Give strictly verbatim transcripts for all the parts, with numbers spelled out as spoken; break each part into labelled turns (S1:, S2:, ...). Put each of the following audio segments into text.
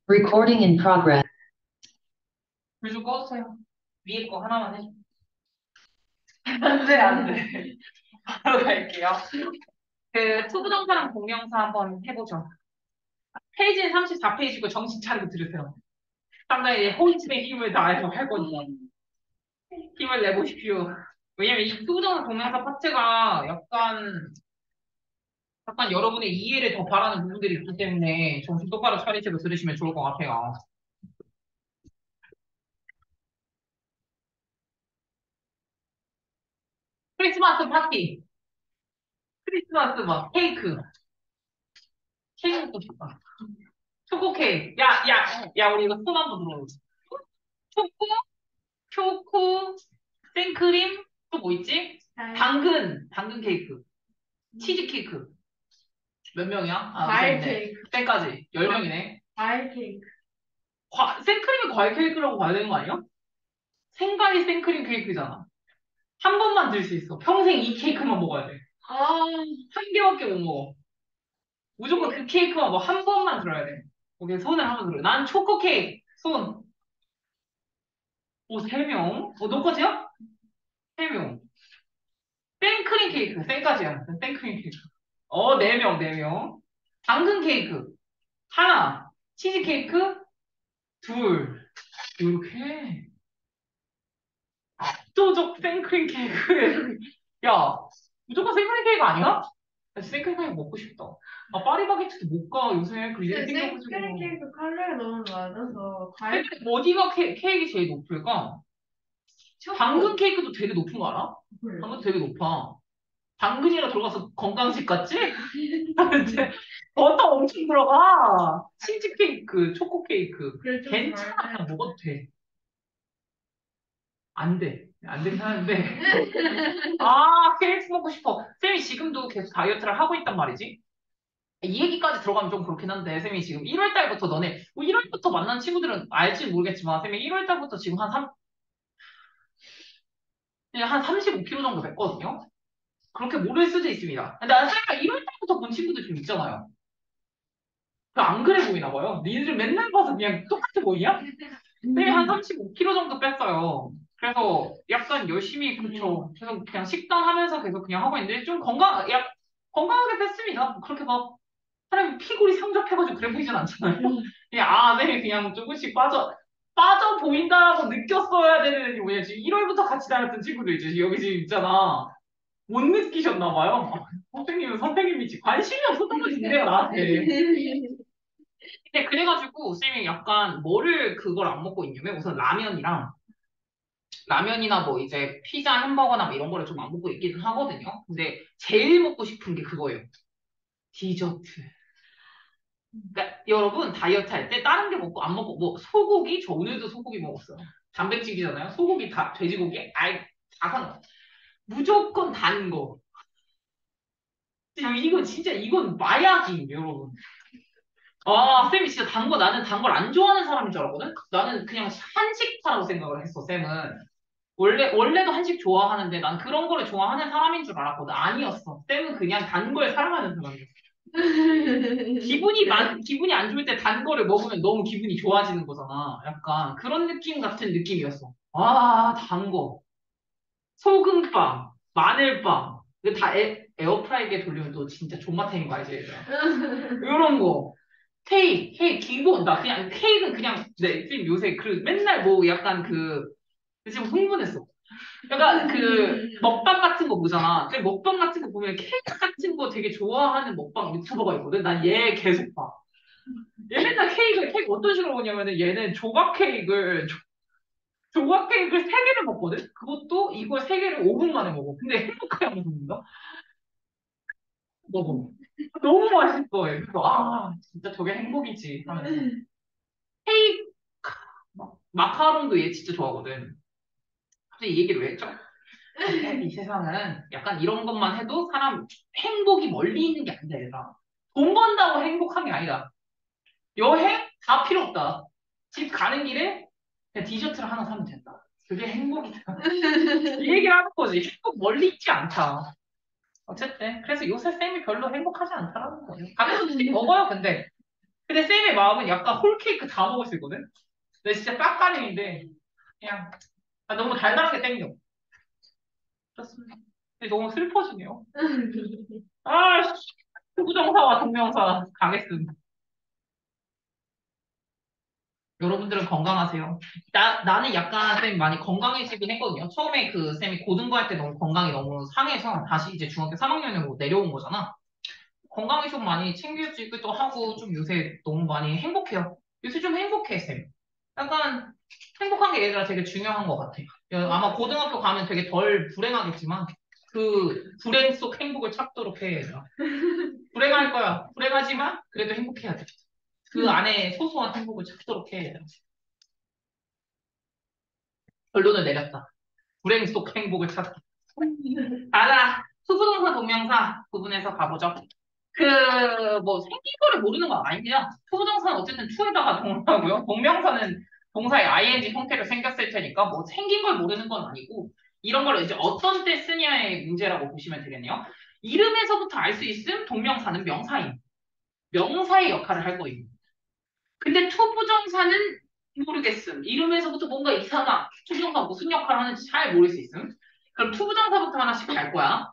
S1: Recording in progress.
S2: 불 좀 꺼주세요. 위에 거 하나만 해줘. 안 돼, 안 돼. 바로 갈게요. 그 투부정사랑 공명사 한번 해보죠. 페이지는 삼십사 페이지고 정신 차리고 들으세요. 상당히 호기심의 힘을 다해서 할 거니까. 힘을 내보십시오. 왜냐면 이 투부정사 공명사 파트가 약간, 약간 여러분의 이해를 더 바라는 부분들이 있기 때문에 정신 똑바로 차리시고 들으시면 좋을 것 같아요. 크리스마스 파티. 크리스마스 뭐 케이크. 케이크 먹고 싶다. 초코 케이크. 야, 야, 야, 우리 이거 손 한번 들어보자. 초코, 초코, 생크림, 또 뭐 있지? 당근, 당근 케이크, 치즈 케이크. 몇 명이야? 아,
S3: 과일
S2: 있네.
S3: 케이크.
S2: 땡까지. 열 명이네.
S3: 과일 케이크.
S2: 과, 생크림이 과일 케이크라고 봐야 되는 거 아니야? 생과일 생크림 케이크잖아. 한 번만 들 수 있어. 평생 이 케이크만 먹어야 돼.
S3: 아,
S2: 한 개밖에 못 먹어. 무조건 그 케이크만 뭐 한 번만 들어야 돼. 오케이, 손을 한번 들어. 난 초코 케이크. 손. 오, 세 명. 어, 너까지야? 세 명. 생크림 케이크. 생까지야. 생크림 케이크. 어, 네 명, 네 명. 당근 케이크. 하나. 치즈 케이크. 둘. 이렇게. 압도적 생크림 케이크. 야, 무조건 생크림 케이크 아니야? 나 생크림 케이크 먹고 싶다. 아, 파리바게트도 못 가, 요새. 그 일이
S3: 근데
S2: 생겨가지고.
S3: 생크림 케이크 칼로리 너무 많아서 과일
S2: 근데 어디가 케, 케이크 제일 높을까? 당근 케이크도 되게 높은 거 알아?
S3: 초콜릿.
S2: 당근 되게 높아. 당근이라 들어가서 건강식 같지? 이제 버터 엄청 들어가. 치즈 케이크, 초코 케이크.
S3: 그래, 좀
S2: 괜찮아.
S3: 잘
S2: 그냥 먹어도 돼. 안 돼. 안 되긴 하는데. 아, 케이크 먹고 싶어. 쌤이 지금도 계속 다이어트를 하고 있단 말이지. 이 얘기까지 들어가면 좀 그렇긴 한데, 쌤이 지금 일월 달부터 너네, 뭐 일 월부터 만난 친구들은 알지 모르겠지만, 쌤이 일 월 달부터 지금 한 삼, 그냥 한 삼십오 킬로그램 정도 됐거든요? 그렇게 모를 수도 있습니다. 근데 난 쌤이가 일 월 달부터 본 친구들 좀 있잖아요. 그 안 그래 보이나 봐요. 니들 맨날 봐서 그냥 똑같아 보이냐? 쌤이 한 삼십오 킬로그램 정도 뺐어요. 그래서 약간 열심히, 그렇죠. 계속 그냥 식단하면서 계속 그냥 하고 있는데, 좀 건강, 약, 건강하게 뺐습니다. 뭐 그렇게 막, 사람이 피골이 상접해가지고 그래 보이진 않잖아요. 그냥, 아, 네, 그냥 조금씩 빠져, 빠져 보인다라고 느꼈어야 되는 게 뭐냐. 지금 일 월부터 같이 다녔던 친구들 있죠. 여기 지금 있잖아. 못 느끼셨나 봐요. 선생님은 선생님이지. 관심이 없었던 거지, 그래요, 나한테. 근데 그래가지고, 쌤이 약간 뭐를 그걸 안 먹고 있냐면, 우선 라면이랑, 라면이나 뭐 이제 피자, 햄버거나 뭐 이런 거를 좀 안 먹고 있기는 하거든요. 근데 제일 먹고 싶은 게 그거예요. 디저트. 그러니까 여러분 다이어트 할 때 다른 게 먹고 안 먹고 뭐 소고기 저 오늘도 소고기 먹었어요. 단백질이잖아요. 소고기 다 돼지고기 아예 다 상관. 무조건 단 거. 이거 진짜 이건 마약이 여러분. 아 쌤이 진짜 단 거 나는 단 걸 안 좋아하는 사람인 줄 알았거든. 나는 그냥 한식파라고 생각을 했어 쌤은. 원래 원래도 한식 좋아하는데 난 그런 거를 좋아하는 사람인 줄 알았거든. 아니었어. 쌤은 그냥 단 걸 사랑하는 사람이었어. 기분이 만, 기분이 안 좋을 때 단 거를 먹으면 너무 기분이 좋아지는 거잖아. 약간 그런 느낌 같은 느낌이었어. 아, 단 거. 소금빵, 마늘빵. 이거 다 에, 에어프라이기에 돌리면 또 진짜 존맛탱인 거 알지, 얘들아? 이런 거. 케이크, 케이크 기본. 나 그냥 케이크는 그냥 네, 지금 요새 그 맨날 뭐 약간 그 지금 흥분했어. 약간 그 먹방 같은 거 보잖아. 근데 먹방 같은 거 보면 케이크 같은 거 되게 좋아하는 먹방 유튜버가 있거든. 난 얘 계속 봐. 얘 맨날 케이크를 케이크 어떤 식으로 먹냐면은 얘는 조각 케이크를 조- 조각 케이크를 세 개를 먹거든. 그것도 이걸 세 개를 오 분 만에 먹어. 근데 행복하게 하면서 먹는다. 먹어. 너무 맛있어. 얘. 그래서 아 진짜 저게 행복이지 하면서 케이크 막 마카롱도 얘 진짜 좋아하거든. 갑자기 이 얘기를 왜 했죠? 근데 이 세상은 약간 이런 것만 해도 사람 행복이 멀리 있는 게 아니다, 얘들아. 돈 번다고 행복한 게 아니다. 여행? 다 필요 없다. 집 가는 길에 그냥 디저트를 하나 사면 된다. 그게 행복이다. 이 얘기를 하는 거지. 행복 멀리 있지 않다. 어쨌든. 그래서 요새 쌤이 별로 행복하지 않다라는 거예요. 가끔씩 먹어요, 근데. 근데 쌤의 마음은 약간 홀케이크 다 먹을 수 있거든? 근데 진짜 빡가능인데, 그냥, 아, 너무 달달하게 땡겨. 그렇습니다. 근데 너무 슬퍼지네요. 아, 씨. 부정사와 동명사 가겠습니다. 여러분들은 건강하세요. 나, 나는 약간 쌤 많이 건강해지긴 했거든요. 처음에 그 쌤이 고등부 할 때 너무 건강이 너무 상해서 다시 이제 중학교 삼 학년으로 내려온 거잖아. 건강이 좀 많이 챙겨지기도 하고 좀 요새 너무 많이 행복해요. 요새 좀 행복해, 쌤. 약간 행복한 게 얘들아 되게 중요한 것 같아요. 아마 고등학교 가면 되게 덜 불행하겠지만 그 불행 속 행복을 찾도록 해, 얘들아. 불행할 거야. 불행하지만 그래도 행복해야 돼. 그 안에 소소한 행복을 찾도록 해, 얘들아. 결론을 내렸다. 불행 속 행복을 찾다. 가자. 수부동사 동명사 구분해서 가보죠. 그, 뭐, 생긴 거를 모르는 건 아닙니다. 투부정사는 어쨌든 투에다가 동사고요. 동명사는 동사의 아이엔지 형태로 생겼을 테니까, 뭐, 생긴 걸 모르는 건 아니고, 이런 걸 이제 어떤 때 쓰냐의 문제라고 보시면 되겠네요. 이름에서부터 알 수 있음, 동명사는 명사임. 명사의 역할을 할 거임. 근데 투부정사는 모르겠음. 이름에서부터 뭔가 이상한, 투부정사 무슨 역할을 하는지 잘 모를 수 있음. 그럼 투부정사부터 하나씩 갈 거야.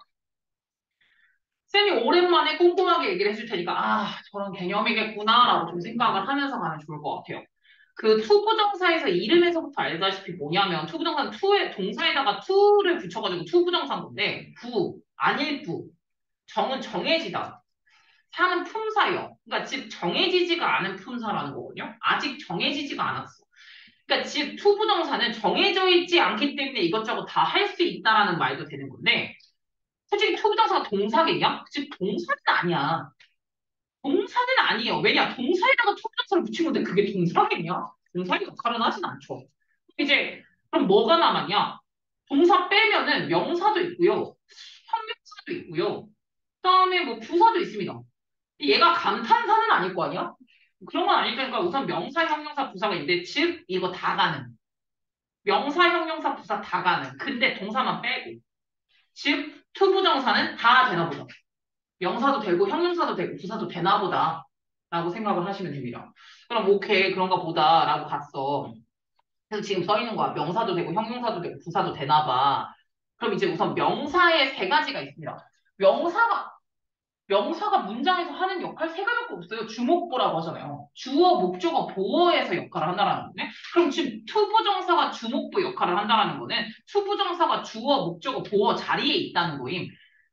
S2: 쌤이 오랜만에 꼼꼼하게 얘기를 해줄 테니까, 아, 저런 개념이겠구나라고 좀 생각을 하면서 가면 좋을 것 같아요. 그 투부정사에서 이름에서부터 알다시피 뭐냐면, 투부정사는 투에, 동사에다가 투를 붙여가지고 투부정사인 건데, 부, 아닐 부, 정은 정해지다, 사는 품사요. 그러니까 즉 정해지지가 않은 품사라는 거거든요. 아직 정해지지가 않았어. 그러니까 즉 투부정사는 정해져 있지 않기 때문에 이것저것 다 할 수 있다라는 말도 되는 건데, 솔직히 투부정사가 동사겠냐? 즉 동사는 아니야. 동사는 아니에요. 왜냐? 동사에다가 투부정사를 붙인 건데 그게 동사겠냐? 동사의 역할은 하진 않죠. 이제 그럼 뭐가 남았냐? 동사 빼면은 명사도 있고요. 형용사도 있고요. 그다음에 뭐 부사도 있습니다. 얘가 감탄사는 아닐 거 아니야? 그런 건 아닐 테니까 우선 명사, 형용사, 부사가 있는데 즉 이거 다 가는. 명사, 형용사, 부사 다 가는. 근데 동사만 빼고. 즉 투부정사는 다 되나 보다. 명사도 되고 형용사도 되고 부사도 되나 보다 라고 생각을 하시면 됩니다. 그럼 오케이 그런가 보다 라고 봤어. 그래서 지금 써 있는 거야. 명사도 되고 형용사도 되고 부사도 되나 봐. 그럼 이제 우선 명사의 세 가지가 있습니다. 명사가 명사가 문장에서 하는 역할 세 가지밖에 없어요. 주목보라고 하잖아요. 주어, 목적어, 보어에서 역할을 한다라는 거네. 그럼 지금 투부정사가 주목보 역할을 한다라는 거는 투부정사가 주어, 목적어, 보어 자리에 있다는 거임.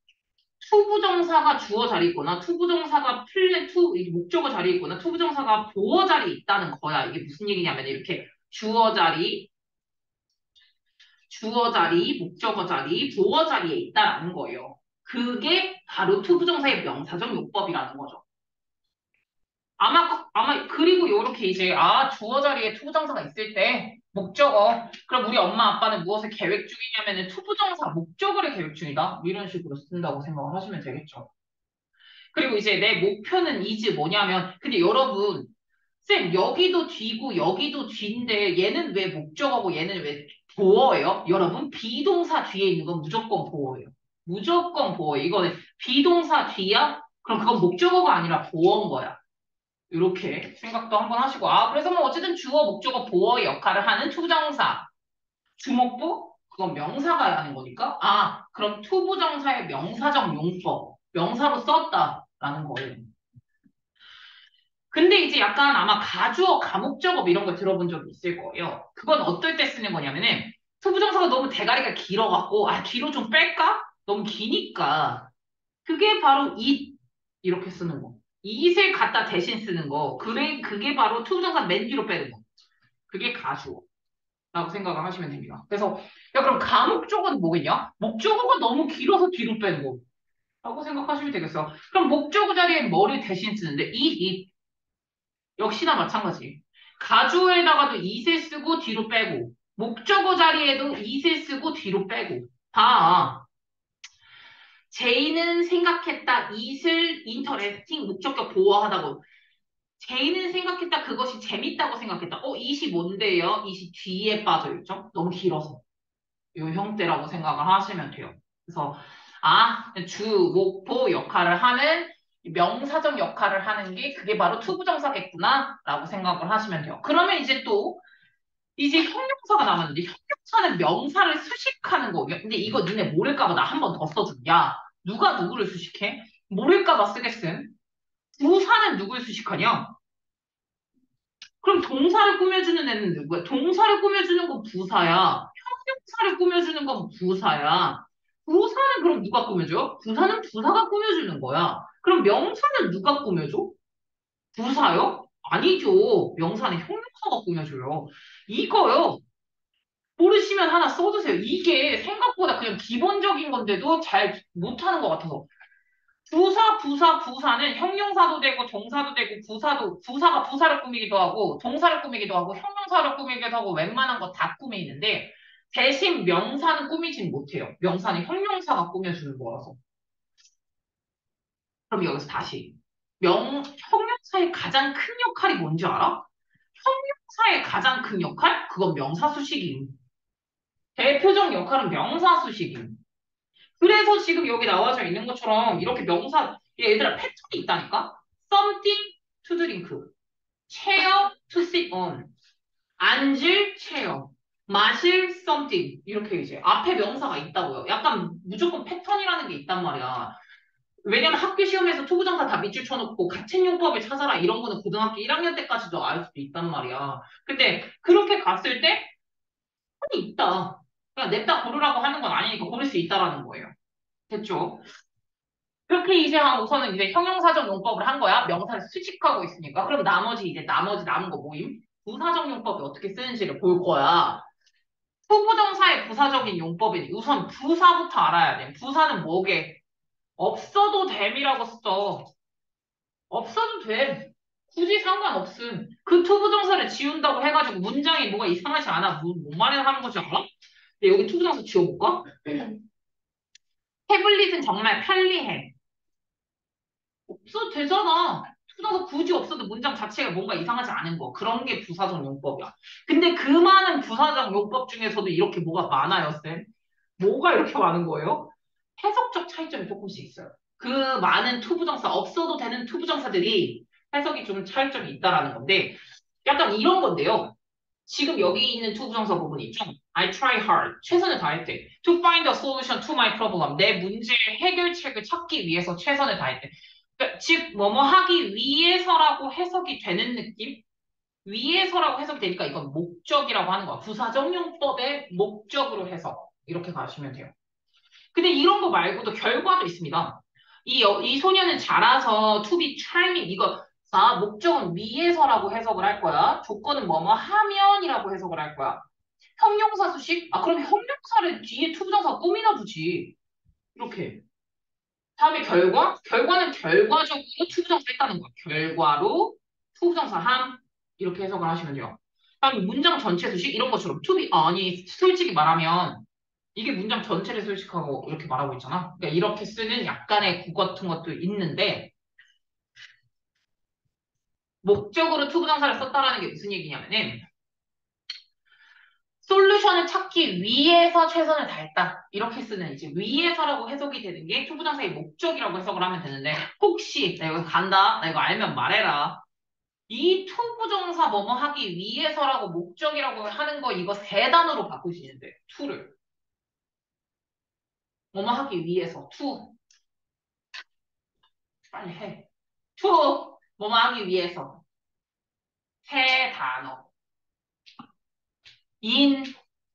S2: 투부정사가 주어 자리에 있거나 투부정사가 필레 투 이 목적어 자리에 있거나 투부정사가 보어 자리에 있다는 거야. 이게 무슨 얘기냐면 이렇게 주어 자리, 주어 자리, 목적어 자리, 보어 자리에 있다라는 거예요. 그게 바로 투부정사의 명사적 용법이라는 거죠. 아마 아마 그리고 요렇게 이제 아 주어 자리에 투부정사가 있을 때 목적어 그럼 우리 엄마 아빠는 무엇을 계획 중이냐면은 투부정사 목적어를 계획 중이다. 뭐 이런 식으로 쓴다고 생각을 하시면 되겠죠. 그리고 이제 내 목표는 이제 뭐냐면, 근데 여러분, 쌤, 여기도 뒤고 여기도 뒤인데 얘는 왜 목적어고 얘는 왜 보어예요? 여러분, 비동사 뒤에 있는 건 무조건 보어예요. 무조건 보어예요. 이거는 비동사 뒤야? 그럼 그건 목적어가 아니라 보어인 거야. 이렇게 생각도 한번 하시고. 아, 그래서 뭐 어쨌든 주어, 목적어, 보어의 역할을 하는 투정사. 주목부? 그건 명사가 하는 거니까. 아, 그럼 투부정사의 명사적 용법. 명사로 썼다라는 거예요. 근데 이제 약간 아마 가주어, 가목적어 이런 걸 들어본 적이 있을 거예요. 그건 어떨 때 쓰는 거냐면은 투부정사가 너무 대가리가 길어갖고 아 뒤로 좀 뺄까? 너무 기니까 그게 바로 it 이렇게 쓰는 거. it을 갖다 대신 쓰는 거. 그래 그게 바로 투부정사 맨 뒤로 빼는 거. 그게 가주어라고 생각을 하시면 됩니다. 그래서 야 그럼 가목적어는 뭐겠냐? 목적어가 너무 길어서 뒤로 빼는 거. 라고 생각하시면 되겠어. 그럼 목적어 자리에 뭐를 대신 쓰는데 it, it 역시나 마찬가지. 가주어에다가도 it을 쓰고 뒤로 빼고, 목적어 자리에도 it을 쓰고 뒤로 빼고. 봐. 제이는 생각했다. it을 인터레스팅 목적격 보호하다고. 제이는 생각했다. 그것이 재밌다고 생각했다. 어, it이 뭔데요? it이 뒤에 빠져 있죠? 너무 길어서. 요 형태라고 생각을 하시면 돼요. 그래서 아, 주, 목, 보 역할을 하는 명사적 역할을 하는 게 그게 바로 투부정사겠구나라고 생각을 하시면 돼요. 그러면 이제 또 이제 형용사가 남았는데 형용사는 명사를 수식하는 거예요. 근데 이거 니네 모를까 봐 나 한 번 더 써줘. 야, 누가 누구를 수식해? 모를까 봐 쓰겠음. 부사는 누굴 수식하냐? 그럼 동사를 꾸며주는 애는 누구야? 동사를 꾸며주는 건 부사야. 형용사를 꾸며주는 건 부사야. 부사는 그럼 누가 꾸며줘? 부사는 부사가 꾸며주는 거야. 그럼 명사는 누가 꾸며줘? 부사요? 아니죠. 명사는 형용사가 꾸며줘요. 이거요. 모르시면 하나 써두세요. 이게 생각보다 그냥 기본적인 건데도 잘 못하는 것 같아서. 부사, 부사, 부사는 형용사도 되고 동사도 되고 부사도, 부사가 부사를 꾸미기도 하고 동사를 꾸미기도 하고 형용사를 꾸미기도 하고 웬만한 거 다 꾸미는데 대신 명사는 꾸미진 못해요. 명사는 형용사가 꾸며주는 거라서. 그럼 여기서 다시. 명, 형용사의 가장 큰 역할이 뭔지 알아? 형용사의 가장 큰 역할? 그건 명사수식임. 대표적 역할은 명사수식임. 그래서 지금 여기 나와져 있는 것처럼 이렇게 명사, 얘들아 패턴이 있다니까? something to drink, chair to sit on, 앉을 체어, 마실 something 이렇게 이제 앞에 명사가 있다고요. 약간 무조건 패턴이라는 게 있단 말이야. 왜냐면 학교 시험에서 투부정사 다 밑줄 쳐놓고 같은 용법을 찾아라 이런 거는 고등학교 일 학년 때까지도 알 수도 있단 말이야. 근데 그렇게 갔을 때 편이 있다. 그냥 냅다 고르라고 하는 건 아니니까 고를 수 있다라는 거예요. 됐죠? 그렇게 이제 한 우선은 이제 형용사적 용법을 한 거야. 명사를 수식하고 있으니까. 그럼 나머지 이제 나머지 남은 거 모임? 부사적 용법이 어떻게 쓰는지를 볼 거야. 투부정사의 부사적인 용법은 우선 부사부터 알아야 돼. 부사는 뭐게? 없어도 됨이라고 써. 없어도 돼. 굳이 상관없음. 그 투부정사를 지운다고 해가지고 문장이 뭐가 이상하지 않아. 뭐, 뭔 말을 하는 거지 알아? 근데 여기 투부정사 지워볼까? 태블릿은 정말 편리해. 없어도 되잖아. 투부정사 굳이 없어도 문장 자체가 뭔가 이상하지 않은 거. 그런 게 부사적 용법이야. 근데 그 많은 부사적 용법 중에서도 이렇게 뭐가 많아요, 쌤? 뭐가 이렇게 많은 거예요? 해석적 차이점이 조금씩 있어요. 그 많은 투부정사, 없어도 되는 투부정사들이 해석이 좀 차이점이 있다라는 건데, 약간 이런 건데요. 지금 여기 있는 투부정사 부분 있죠? I try hard. 최선을 다했대. To find a solution to my problem. 내 문제의 해결책을 찾기 위해서 최선을 다했대. 그러니까 즉, 뭐뭐 하기 위해서라고 해석이 되는 느낌? 위해서라고 해석이 되니까 이건 목적이라고 하는 거야. 부사적 용법의 목적으로 해석. 이렇게 가시면 돼요. 근데 이런 거 말고도 결과도 있습니다. 이, 여- 이 소녀는 자라서 to be charming 이거 자 목적은 위해서라고 해석을 할 거야. 조건은 뭐뭐 하면이라고 해석을 할 거야. 형용사 수식? 아 그럼 형용사를 뒤에 투부정사 꾸미나 두지. 이렇게. 다음에 결과? 결과는 결과적으로 투부정사 했다는 거야. 결과로 투부정사 함 이렇게 해석을 하시면 돼요. 다음에 문장 전체 수식 이런 것처럼 to be 아니 솔직히 말하면 이게 문장 전체를 수식하고 이렇게 말하고 있잖아. 그러니까 이렇게 쓰는 약간의 구 같은 것도 있는데 목적으로 투부정사를 썼다라는 게 무슨 얘기냐면은 솔루션을 찾기 위해서 최선을 다했다. 이렇게 쓰는 이제 위해서라고 해석이 되는 게 투부정사의 목적이라고 해석을 하면 되는데 혹시 나 이거 간다. 나 이거 알면 말해라. 이 투부정사 뭐뭐 하기 위해서라고 목적이라고 하는 거 이거 세 단어로 바꾸시는데 to를 뭐뭐 하기 위해서 to 빨리 해. to 뭐뭐 하기 위해서 세 단어. 인,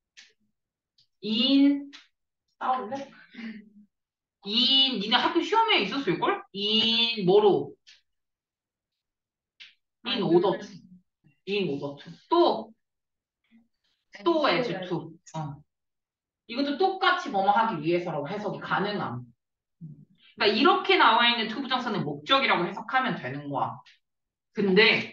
S2: 인, 싸울래? 인, 니네 학교 시험에 있었을걸? 인, 뭐로? 인 오더 투. 인 오더 투. 또, 또 에즈 투. 어. 이것도 똑같이 뭐뭐 하기 위해서라고 해석이 가능함. 그러니까 이렇게 나와 있는 투부정사는 목적이라고 해석하면 되는 거야. 근데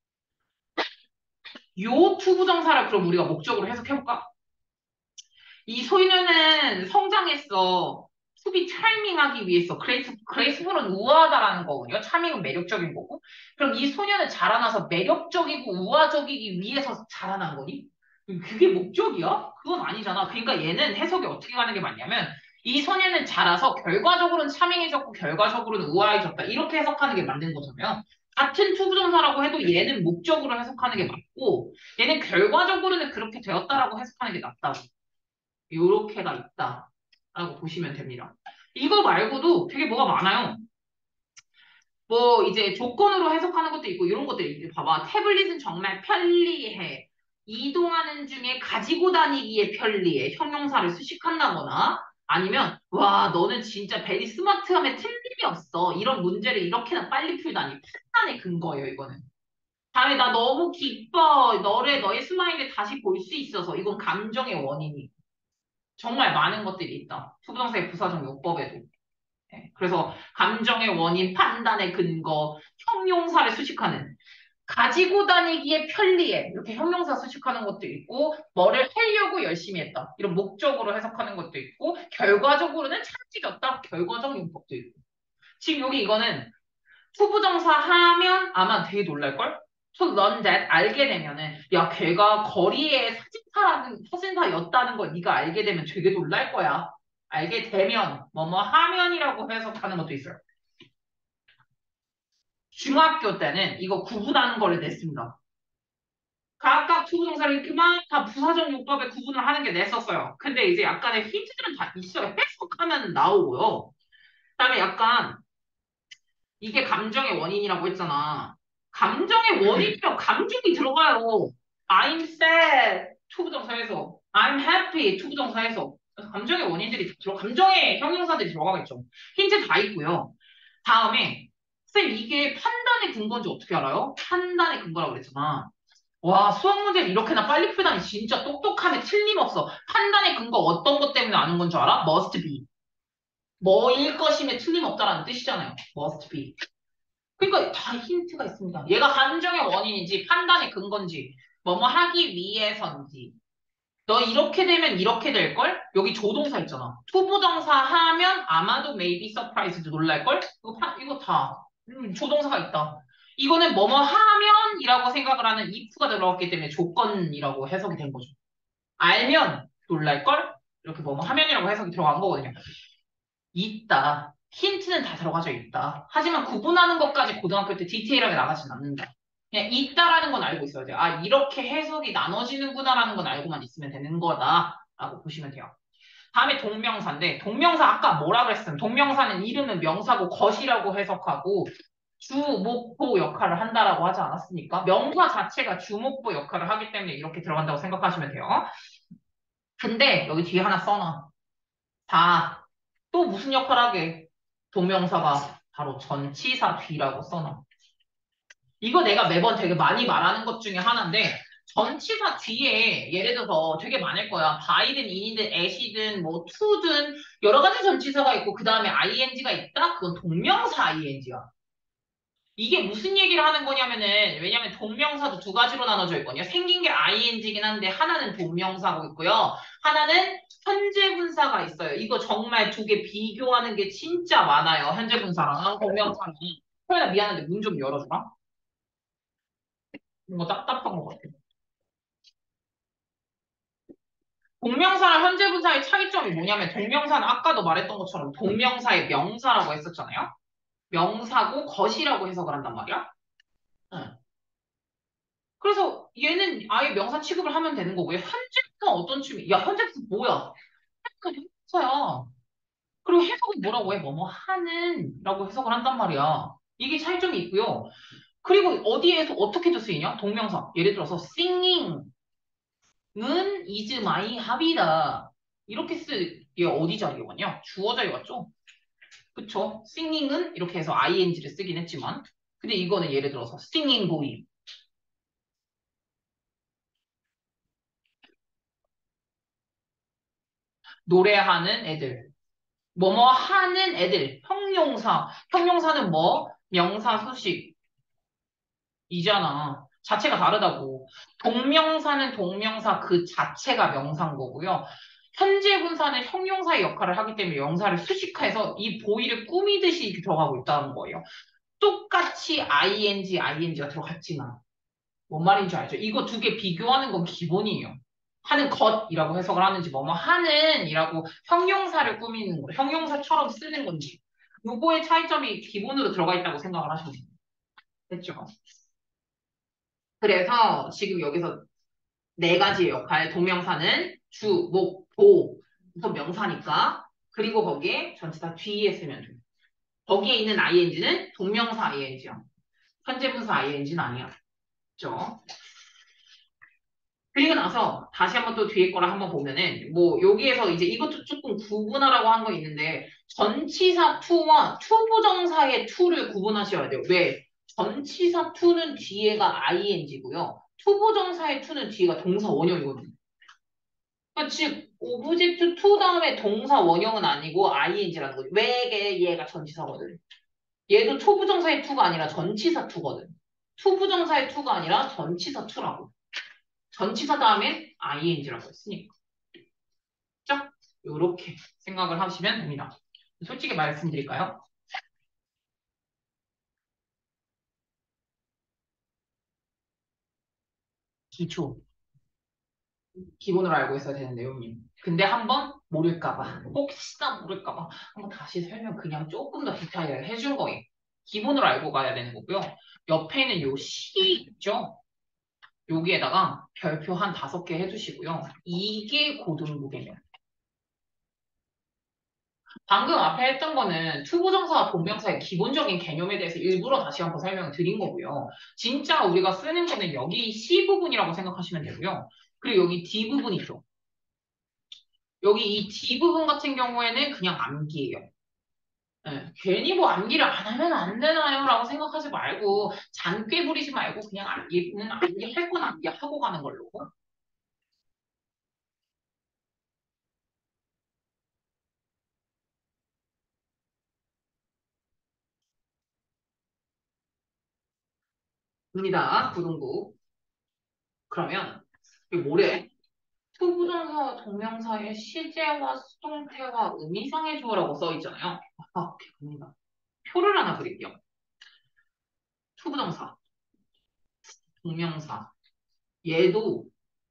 S2: 요 투부정사를 그럼 우리가 목적으로 해석해볼까? 이 소녀는 성장했어. to be charming 하기 위해서. 그레이스, 그레이스풀은 우아하다라는 거거든요. charming은 매력적인 거고. 그럼 이 소녀는 자라나서 매력적이고 우아적이기 위해서 자라난 거니? 그게 목적이야? 그건 아니잖아. 그러니까 얘는 해석이 어떻게 가는 게 맞냐면 이 소녀는 자라서 결과적으로는 차밍해졌고 결과적으로는 우아해졌다. 이렇게 해석하는 게 맞는 거잖아요. 같은 투부정사라고 해도 얘는 목적으로 해석하는 게 맞고 얘는 결과적으로는 그렇게 되었다라고 해석하는 게 낫다고. 요렇게가 있다라고 보시면 됩니다. 이거 말고도 되게 뭐가 많아요. 뭐 이제 조건으로 해석하는 것도 있고 이런 것들이 있고 봐봐. 태블릿은 정말 편리해. 이동하는 중에 가지고 다니기에 편리해. 형용사를 수식한다거나 아니면 와 너는 진짜 베리 스마트함에 틀림이 없어. 이런 문제를 이렇게나 빨리 풀다니. 판단의 근거예요 이거는. 다음에 나 너무 기뻐. 너를 너의 스마일을 다시 볼 수 있어서 이건 감정의 원인이. 정말 많은 것들이 있다. 투부정사의 부사적 요법에도. 네, 그래서 감정의 원인, 판단의 근거, 형용사를 수식하는 가지고 다니기에 편리해 이렇게 형용사 수식하는 것도 있고 뭐를 하려고 열심히 했다 이런 목적으로 해석하는 것도 있고 결과적으로는 차지졌다 결과적 용법도 있고 지금 여기 이거는 투부정사 하면 아마 되게 놀랄걸? To learn that 알게 되면은 야 걔가 거리에 사진사라는 사진사였다는 걸 네가 알게 되면 되게 놀랄 거야. 알게 되면 뭐뭐 하면이라고 해석하는 것도 있어요. 중학교 때는 이거 구분하는 거를 냈습니다. 각각 투부정사를 이렇게 막 다 부사적 용법에 구분을 하는 게 냈었어요. 근데 이제 약간의 힌트들은 다 있어요. 해석하면 나오고요. 그다음에 약간 이게 감정의 원인이라고 했잖아. 감정의 원인이면 감정이 들어가요. I'm sad 투부정사에서 I'm happy 투부정사에서 감정의 원인들이 들어 감정의 형용사들이 들어가겠죠. 힌트 다 있고요. 다음에 쌤 이게 판단의 근거인지 어떻게 알아요? 판단의 근거라고 그랬잖아. 와 수학 문제를 이렇게나 빨리 풀다니 진짜 똑똑하네 틀림없어. 판단의 근거 어떤 것 때문에 아는 건 줄 알아? must be. 뭐일 것임에 틀림없다라는 뜻이잖아요. must be. 그러니까 다 힌트가 있습니다. 얘가 감정의 원인인지 판단의 근거인지 뭐뭐 하기 위해서인지 너 이렇게 되면 이렇게 될걸? 여기 조동사 있잖아. 투부정사 하면 아마도 maybe surprised 놀랄걸? 이거, 파- 이거 다 음, 조동사가 있다. 이거는 뭐뭐 하면이라고 생각을 하는 if가 들어갔기 때문에 조건이라고 해석이 된 거죠. 알면 놀랄걸? 이렇게 뭐뭐 하면이라고 해석이 들어간 거거든요. 있다. 힌트는 다 들어가져 있다. 하지만 구분하는 것까지 고등학교 때 디테일하게 나가진 않는다. 그냥 있다라는 건 알고 있어야 돼요. 아, 이렇게 해석이 나눠지는구나라는 건 알고만 있으면 되는 거다라고 보시면 돼요. 다음에 동명사인데 동명사 아까 뭐라 그랬음? 동명사는 이름은 명사고 것이라고 해석하고 주, 목, 보 역할을 한다라고 하지 않았습니까? 명사 자체가 주, 목, 보 역할을 하기 때문에 이렇게 들어간다고 생각하시면 돼요. 근데 여기 뒤에 하나 써놔. 다 또 무슨 역할을 하게? 동명사가 바로 전치사 뒤라고 써놔. 이거 내가 매번 되게 많이 말하는 것 중에 하나인데 전치사 뒤에 예를 들어서 되게 많을 거야. by든 in이든 at이든 뭐 to든 여러 가지 전치사가 있고 그 다음에 ing가 있다? 그건 동명사 ing야. 이게 무슨 얘기를 하는 거냐면은 왜냐면 동명사도 두 가지로 나눠져 있거든요. 생긴 게 ing이긴 한데 하나는 동명사고 있고요. 하나는 현재 분사가 있어요. 이거 정말 두 개 비교하는 게 진짜 많아요. 현재 분사랑 동명사랑. 소연아 미안한데 문 좀 열어주라. 뭔가 답답한 것 같아. 동명사랑 현재 분사의 차이점이 뭐냐면 동명사는 아까도 말했던 것처럼 동명사의 명사라고 했었잖아요. 명사고 것이라고 해석을 한단 말이야. 응. 그래서 얘는 아예 명사 취급을 하면 되는 거고요. 현재부터 어떤 취미? 야, 현재부터 뭐야? 그냥 형사야. 그리고 해석은 뭐라고 해? 뭐뭐 하는 라고 해석을 한단 말이야. 이게 차이점이 있고요. 그리고 어디에서 어떻게 도 쓰이냐? 동명사. 예를 들어서 singing은 is my hobby다. 이렇게 쓰기에 어디 자리에 왔냐? 주어 자리에 왔죠? 그쵸? singing은 이렇게 해서 ing를 쓰긴 했지만 근데 이거는 예를 들어서 singing boy. 노래하는 애들. 뭐뭐 하는 애들, 형용사. 형용사는 뭐? 명사 수식이잖아. 자체가 다르다고. 동명사는 동명사 그 자체가 명사인 거고요. 현재 분사는 형용사의 역할을 하기 때문에 명사를 수식해서 이 보이를 꾸미듯이 이렇게 들어가고 있다는 거예요. 똑같이 ing, ing가 들어갔지만. 뭔 말인지 알죠? 이거 두 개 비교하는 건 기본이에요. 하는 것이라고 해석을 하는지 뭐뭐 하는이라고 형용사를 꾸미는 거, 형용사처럼 쓰는 건지 요거의 차이점이 기본으로 들어가 있다고 생각을 하시면 돼요. 됐죠? 그래서 지금 여기서 네 가지의 역할, 동명사는 주, 목, 보, 우선 명사니까 그리고 거기에 전체 다 뒤에 쓰면 돼요. 거기에 있는 아이엔지는 동명사 아이엔지야. 현재분사 아이엔지는 아니야. 그죠? 그리고 나서 다시 한번 또 뒤에 거를 한번 보면은 뭐 여기에서 이제 이것도 조금 구분하라고 한 거 있는데 전치사 to와 투부정사의 to를 구분하셔야 돼요. 왜? 전치사 to는 뒤에가 아이엔지고요. 투부정사의 to는 뒤에가 동사 원형이거든요. 그러니까 즉 오브젝트 to 다음에 동사 원형은 아니고 아이엔지라는 거죠. 왜 얘가 전치사거든. 얘도 초부정사의 to가 아니라 전치사 to거든. 투부정사의 to가 아니라 전치사 to라고. 전치사 다음에 아이엔지라고 했으니까. 그죠? 요렇게 생각을 하시면 됩니다. 솔직히 말씀드릴까요? 기초. 기본으로 알고 있어야 되는 내용이에요. 근데 한번 모를까봐, 혹시나 모를까봐 한번 다시 설명 그냥 조금 더 디테일을 해준 거예요. 기본으로 알고 가야 되는 거고요. 옆에는 요 시 있죠? 여기에다가 별표 한 다섯 개 해주시고요. 이게 고등부개념. 방금 앞에 했던 거는 투부정사와 본명사의 기본적인 개념에 대해서 일부러 다시 한번 설명을 드린 거고요. 진짜 우리가 쓰는 거는 여기 C 부분이라고 생각하시면 되고요. 그리고 여기 D 부분 있죠. 여기 이 D 부분 같은 경우에는 그냥 암기예요. 예, 괜히 뭐 암기를 안 하면 안 되나요? 라고 생각하지 말고 잔꾀 부리지 말고 그냥 암기는 암기 할 건 암기 하고 가는 걸로. 입니다. 고등부. 그러면 이게 뭐래? 투부정사와 동명사의 시제와 수동태와 의미상의 조어라고 써 있잖아요. 아, 오케이, 갑니다. 표를 하나 그릴게요. 투부정사, 동명사. 얘도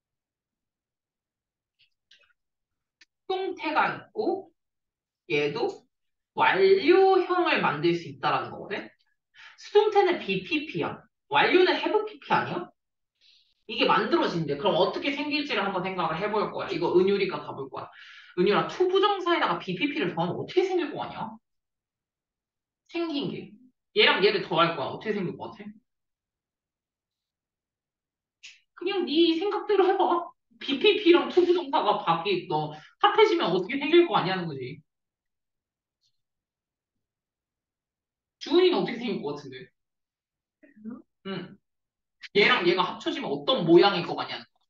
S2: 수동태가 있고 얘도 완료형을 만들 수 있다라는 거거든. 수동태는 비피피야. 완료는 해브피피 아니야? 이게 만들어진대. 그럼 어떻게 생길지를 한번 생각을 해볼 거야. 이거 은유리가 가볼 거야. 은유라 투부정사에다가 비피피를 더하면 어떻게 생길 거 아니야? 생긴 게. 얘랑 얘를 더할 거야. 어떻게 생길 것 같아? 그냥 네 생각대로 해봐. 비피피랑 투부정사가 바뀌, 너 합해지면 어떻게 생길 거 아니냐는 거지. 주은이는 어떻게 생길 것 같은데? 응. 얘랑 얘가 합쳐지면 어떤 모양일 거 같냐는 거.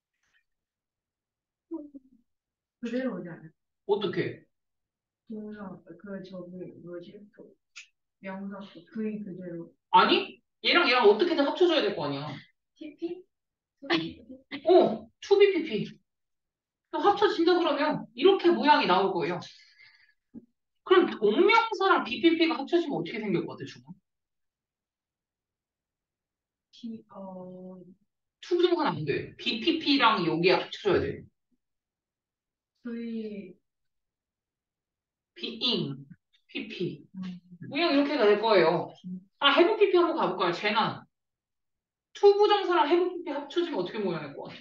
S3: 그대로 오지 않아요?
S2: 어떻게?
S3: 동사, 그, 저기, 뭐지? 그 명사, 그이 그대로.
S2: 아니? 얘랑 얘랑 어떻게든 합쳐져야 될 거 아니야.
S3: 티피?
S2: 어, 투비피피. 합쳐진다 그러면 이렇게 모양이 나올 거예요. 그럼 동명사랑 비피피가 합쳐지면 어떻게 생길 것 같아, 주문?
S3: 티, 어,
S2: 투부정사는 안 돼. 비피피랑 여기 합쳐져야 돼.
S3: 그이,
S2: 비잉, 피피.
S3: 음,
S2: 모양 이렇게 될 거예요. 아, 해부 피피 한번 가볼까요? 쟤는 투부정사랑 해부 피피 합쳐지면 어떻게 모양일 것 같아?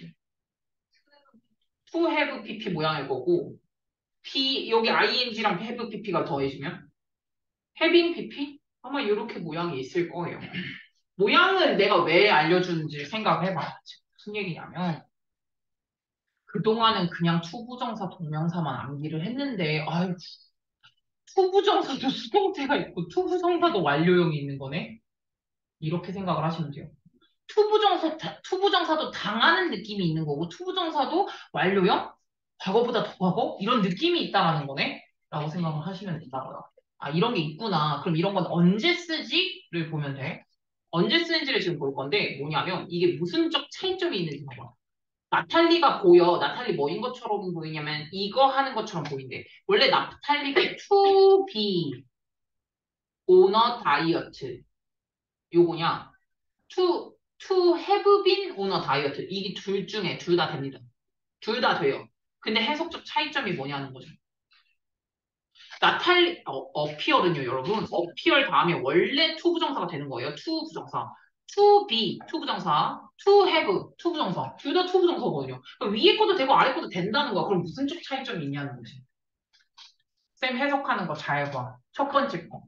S2: 투 해부 피피 모양일 거고, 피, 여기 아이엔지랑 해부 피피가 더해지면 해빙 피피? 아마 이렇게 모양이 있을 거예요. 모양을 내가 왜 알려주는지 생각을 해봐야지. 무슨 얘기냐면, 그동안은 그냥 투부정사 동명사만 암기를 했는데, 아유, 투부정사도 수동태가 있고, 투부정사도 완료형이 있는 거네? 이렇게 생각을 하시면 돼요. 투부정사, 투부정사도 당하는 느낌이 있는 거고, 투부정사도 완료형? 과거보다 더 과거? 이런 느낌이 있다라는 거네? 라고 생각을 하시면 된다고요. 아, 이런 게 있구나. 그럼 이런 건 언제 쓰지?를 보면 돼. 언제 쓰는지를 지금 볼 건데, 뭐냐면, 이게 무슨적 차이점이 있는지 봐봐. 나탈리가 보여. 나탈리 뭐인 것처럼 보이냐면, 이거 하는 것처럼 보인대. 원래 나탈리가 to be on a diet. 요거냐? to, to have been on a diet. 이게 둘 중에 둘 다 됩니다. 둘 다 돼요. 근데 해석적 차이점이 뭐냐는 거죠. 나탈리, 어, 어피얼은요, 여러분. 어피얼 다음에 원래 to 부정사가 되는 거예요. to 부정사. to be, to 부정사. to have, to 부정사. 둘 다 to 부정사거든요. 그럼 위에 것도 되고 아래 것도 된다는 거야. 그럼 무슨 쪽 차이점이 있냐는 거지. 쌤 해석하는 거 잘 봐. 첫 번째 거.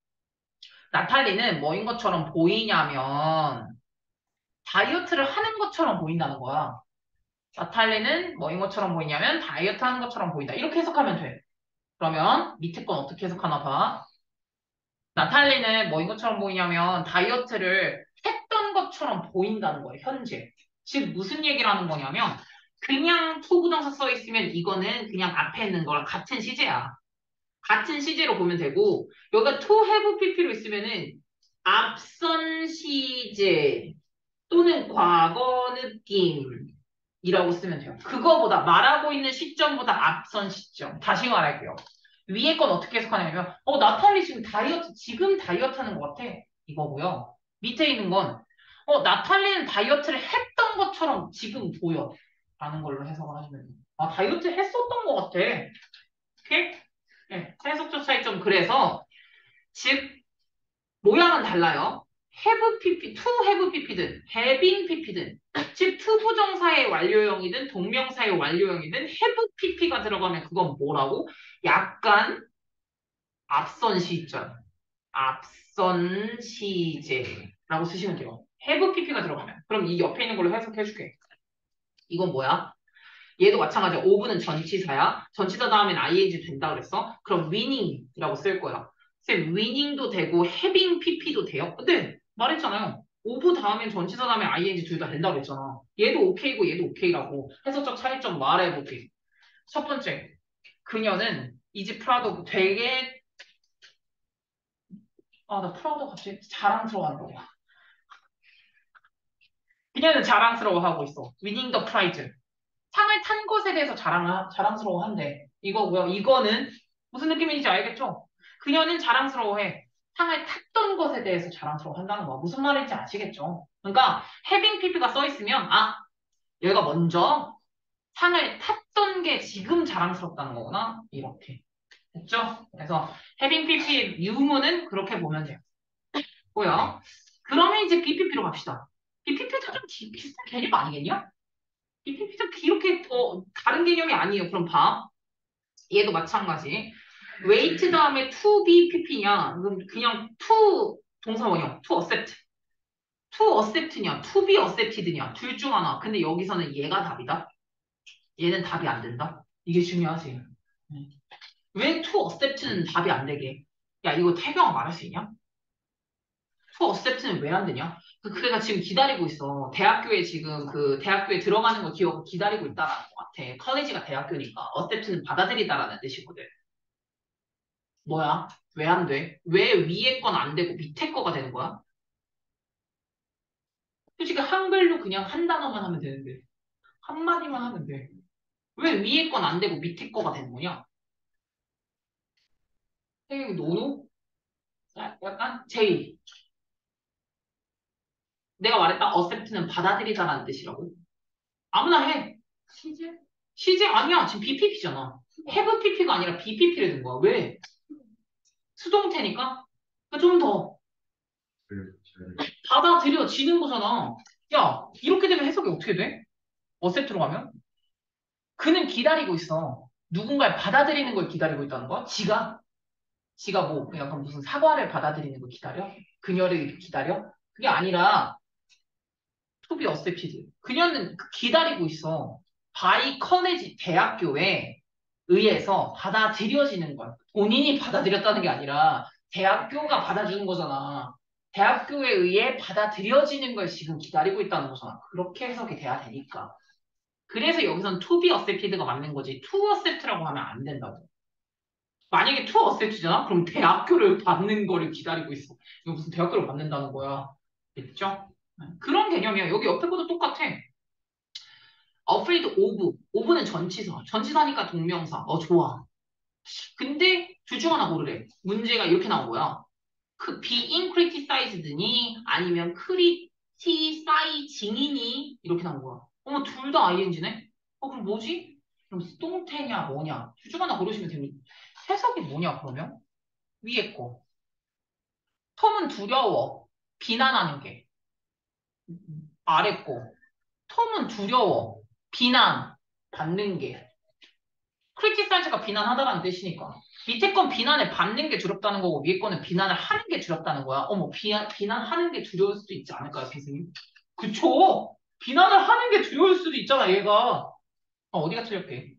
S2: 나탈리는 뭐인 것처럼 보이냐면 다이어트를 하는 것처럼 보인다는 거야. 나탈리는 뭐인 것처럼 보이냐면 다이어트 하는 것처럼 보인다. 이렇게 해석하면 돼. 그러면 밑에 건 어떻게 해석하나 봐. 나탈리는 뭐인 것처럼 보이냐면 다이어트를 했던 것처럼 보인다는 거예요, 현재. 즉, 무슨 얘기를 하는 거냐면, 그냥 투부정사 써 있으면 이거는 그냥 앞에 있는 거랑 같은 시제야. 같은 시제로 보면 되고, 여기가 to have pp로 있으면은 앞선 시제 또는 과거 느낌이라고 쓰면 돼요. 그거보다 말하고 있는 시점보다 앞선 시점. 다시 말할게요. 위에 건 어떻게 해석하냐면, 어, 나탈리 지금 다이어트, 지금 다이어트 하는 것 같아. 이거고요. 밑에 있는 건, 어, 나탈리는 다이어트를 했던 것처럼 지금 보여. 라는 걸로 해석을 하시면 돼요. 아, 다이어트 했었던 것 같아. 오케이? 네, 해석적 차이점. 그래서, 즉, 모양은 달라요. have pp, to have pp든, having pp든, 즉, to 부정사의 완료형이든, 동명사의 완료형이든, have pp가 들어가면 그건 뭐라고? 약간 앞선 시점, 앞선 시제라고 쓰시면 돼요. have pp가 들어가면. 그럼 이 옆에 있는 걸로 해석해줄게. 이건 뭐야? 얘도 마찬가지야. 오브는 전치사야. 전치사 다음엔 ing 된다 그랬어? 그럼 winning이라고 쓸 거야. 쌤, winning도 되고 having pp도 돼요? 근데 말했잖아요. 오브 다음엔 전치사 다음에 ing 둘 다 된다 그랬잖아. 얘도 오케이고 얘도 오케이라고. 해석적 차이점 말해볼게. 첫 번째, 그녀는 이제 프라도 되게 아, 나 프라우드 갑자기 자랑스러워하는 거야. 그녀는 자랑스러워하고 있어. winning the prize. 상을 탄 것에 대해서 자랑, 자랑스러워한대. 이거고요. 이거는 무슨 느낌인지 알겠죠? 그녀는 자랑스러워해. 상을 탔던 것에 대해서 자랑스러워한다는 거야. 무슨 말인지 아시겠죠? 그러니까 having pp가 써 있으면 아, 얘가 먼저 상을 탔던 게 지금 자랑스럽다는 거구나. 이렇게. 됐죠? 그래서 having pp의 유무는 그렇게 보면 돼요. 고요. 그러면 이제 비피피로 갑시다. 비피피도 좀 기- 비슷한 개념 아니겠냐? 비피피도 이렇게 더 다른 개념이 아니에요. 그럼 봐. 얘도 마찬가지. wait 다음에 to be pp냐? 그럼 그냥 to 동사 원형, to accept. to accept냐? to be accepted냐? 둘 중 하나. 근데 여기서는 얘가 답이다. 얘는 답이 안 된다. 이게 중요하지. 네. 왜 to accept는 답이 안 되게? 야, 이거 태경아 말할 수 있냐? to accept는 왜 안 되냐? 그, 그가 지금 기다리고 있어. 대학교에 지금 그 대학교에 들어가는 거 기억 기다리고 있다라는 것 같아. 컬리지가 대학교니까 accept는 받아들이다라는 뜻이거든. 뭐야? 왜 안 돼? 왜 위에 건 안 되고 밑에 거가 되는 거야? 솔직히 한글로 그냥 한 단어만 하면 되는데 한마디만 하면 돼. 왜 위에 건 안 되고 밑에 거가 되는 거냐? 선생님 노노? 야- 약간 제이. 내가 말했다. accept는 받아들이다라는 뜻이라고. 아무나 해.
S3: 시제?
S2: 시제 아니야. 지금 비피피잖아. have pp가 아니라 비피피를 든 거야. 왜? 수동태니까? 좀 더 받아들여지는 거잖아. 야, 이렇게 되면 해석이 어떻게 돼? 어셉트로 가면? 그는 기다리고 있어. 누군가를 받아들이는 걸 기다리고 있다는 거야? 지가? 지가 뭐, 약간 무슨 사과를 받아들이는 걸 기다려? 그녀를 기다려? 그게 아니라, to be accepted. 그녀는 기다리고 있어. 바이 커네지 대학교에 의해서 받아들여지는 거야. 본인이 받아들였다는 게 아니라 대학교가 받아주는 거잖아. 대학교에 의해 받아들여지는 걸 지금 기다리고 있다는 거잖아. 그렇게 해석이 돼야 되니까. 그래서 여기선 to be accepted가 맞는 거지. to accept라고 하면 안 된다고. 만약에 to accept잖아? 그럼 대학교를 받는 거를 기다리고 있어. 이거 무슨 대학교를 받는다는 거야. 됐죠? 그런 개념이야. 여기 옆에 것도 똑같아. afraid of. of는 전치사. 전치사니까 동명사. 어, 좋아. 근데 둘 중 하나 고르래. 문제가 이렇게 나온 거야. 그 being criticized니 아니면 criticizing이니 이렇게 나온 거야. 어머 둘 다 아이엔지네? 어, 그럼 뭐지? 그럼 수동태냐 뭐냐? 둘 중 하나 고르시면 됩니다. 해석이 뭐냐 그러면? 위에 거. 톰은 두려워. 비난하는 게. 아래 거. 톰은 두려워. 비난. 받는 게. 크리티사이즈가 비난하다라는 뜻이니까. 밑에 건 비난을 받는 게 두렵다는 거고 위에 거는 비난을 하는 게 두렵다는 거야. 어머, 비난, 비난하는 게 두려울 수도 있지 않을까요, 선생님? 그쵸? 비난을 하는 게 두려울 수도 있잖아, 얘가. 어, 어디가 틀렸게?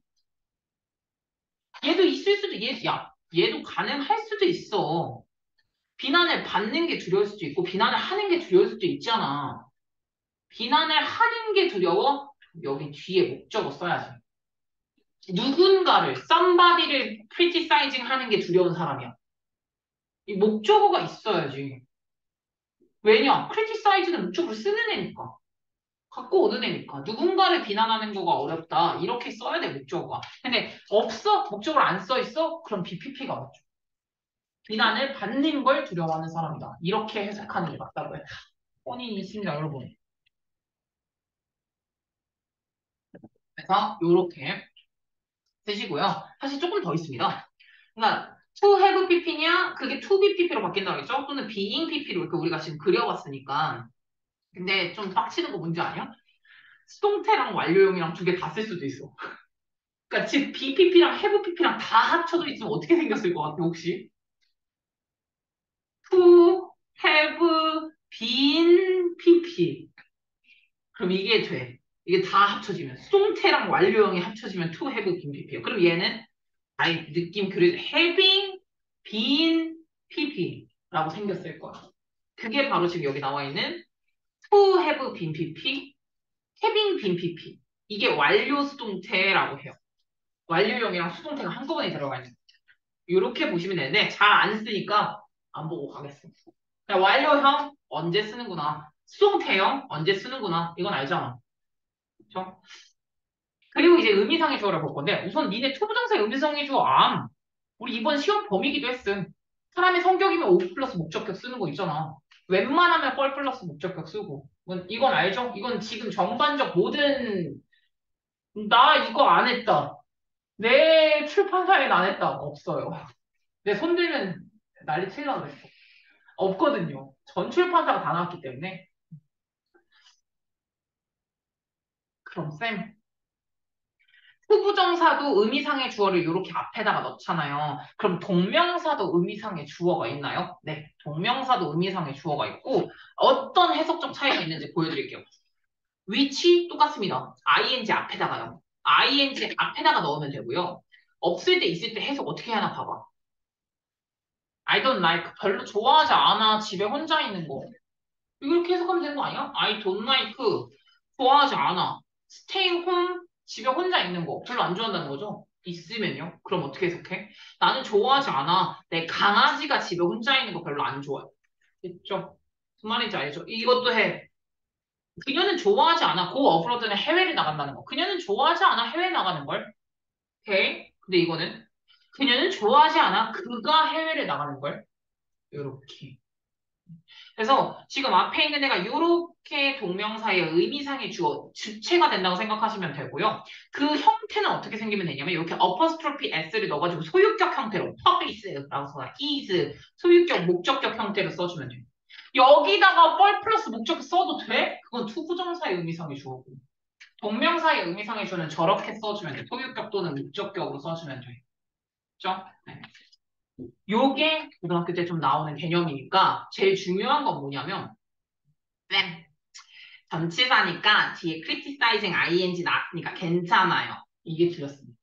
S2: 얘도 있을 수도, 얘, 야, 얘도 가능할 수도 있어. 비난을 받는 게 두려울 수도 있고, 비난을 하는 게 두려울 수도 있잖아. 비난을 하는 게 두려워? 여기 뒤에 목적어 써야지. 누군가를, somebody를 criticizing 하는 게 두려운 사람이야. 이 목적어가 있어야지. 왜냐? criticize는 목적어를 쓰는 애니까. 갖고 오는 애니까. 누군가를 비난하는 거가 어렵다. 이렇게 써야 돼, 목적어가. 근데 없어? 목적어를 안 써 있어? 그럼 비피피가 맞죠. 비난을 받는 걸 두려워하는 사람이다. 이렇게 해석하는 게 맞다고요. 본인이 있습니다, 여러분. 그래서 이렇게 쓰시고요. 사실 조금 더 있습니다. 그러니까 to have pp냐? 그게 to be pp로 바뀐다고 했죠? 또는 being pp로 이렇게 우리가 지금 그려봤으니까. 근데 좀 빡치는 거 뭔지 아냐? 수동태랑 완료형이랑 두 개 다 쓸 수도 있어. 그러니까 즉 비피피랑 have pp랑 다 합쳐져 있으면 어떻게 생겼을 것 같아 혹시? to have been pp. 그럼 이게 돼. 이게 다 합쳐지면 수동태랑 완료형이 합쳐지면 to have been pp예요. 그럼 얘는 아예 느낌 그래도 having been pp라고 생겼을 거야. 그게 바로 지금 여기 나와 있는 to have been pp, having been pp. 이게 완료 수동태라고 해요. 완료형이랑 수동태가 한꺼번에 들어가 있는. 이렇게 보시면 되는데 잘 안 쓰니까 안 보고 가겠습니다. 자, 완료형 언제 쓰는구나. 수동태형 언제 쓰는구나. 이건 알잖아. 그렇죠? 그리고 이제 의미상의 주어를 볼 건데 우선 니네 초보정사의 의미상의 주어 암. 우리 이번 시험 범위기도 했음. 사람의 성격이면 오 플러스 목적격 쓰는 거 있잖아. 웬만하면 뻘 플러스 목적격 쓰고. 이건, 이건 알죠? 이건 지금 전반적 모든 나 이거 안 했다. 내 출판사에는 안 했다. 없어요. 내 손 들면 난리 칠라 그랬어. 없거든요. 전 출판사가 다 나왔기 때문에. 그럼 쌤, 후부정사도 의미상의 주어를 이렇게 앞에다가 넣잖아요. 그럼 동명사도 의미상의 주어가 있나요? 네, 동명사도 의미상의 주어가 있고 어떤 해석적 차이가 있는지 보여드릴게요. 위치 똑같습니다. ing 앞에다가요. ing 앞에다가 넣으면 되고요. 없을 때 있을 때 해석 어떻게 하나 봐봐. I don't like 별로 좋아하지 않아 집에 혼자 있는 거. 이렇게 해석하면 되는 거 아니야? I don't like 좋아하지 않아. stay home 집에 혼자 있는 거 별로 안 좋아한다는 거죠? 있으면요? 그럼 어떻게 해석해? 나는 좋아하지 않아. 내 강아지가 집에 혼자 있는 거 별로 안 좋아해. 됐죠? 무슨 말인지 알죠? 이것도 해. 그녀는 좋아하지 않아. 고 어브로드는 해외를 나간다는 거. 그녀는 좋아하지 않아. 해외 나가는 걸. 오케이? 근데 이거는 그녀는 좋아하지 않아. 그가 해외를 나가는 걸. 요렇게. 그래서 지금 앞에 있는 애가 이렇게 동명사의 의미상의 주어, 주체가 된다고 생각하시면 되고요. 그 형태는 어떻게 생기면 되냐면 이렇게 apostrophe s를 넣어가지고 소유격 형태로 purpose라고 써요. is 소유격, 목적격 형태로 써주면 돼요. 여기다가 뻘 플러스 목적 써도 돼? 그건 투부정사의 의미상의 주어고. 동명사의 의미상의 주어는 저렇게 써주면 돼. 소유격 또는 목적격으로 써주면 돼. 그죠? 네. 요게 고등학교 때 좀 나오는 개념이니까 제일 중요한 건 뭐냐면 쌤, 전치사니까 뒤에 criticizing ing 나왔으니까 괜찮아요. 이게 틀렸습니다.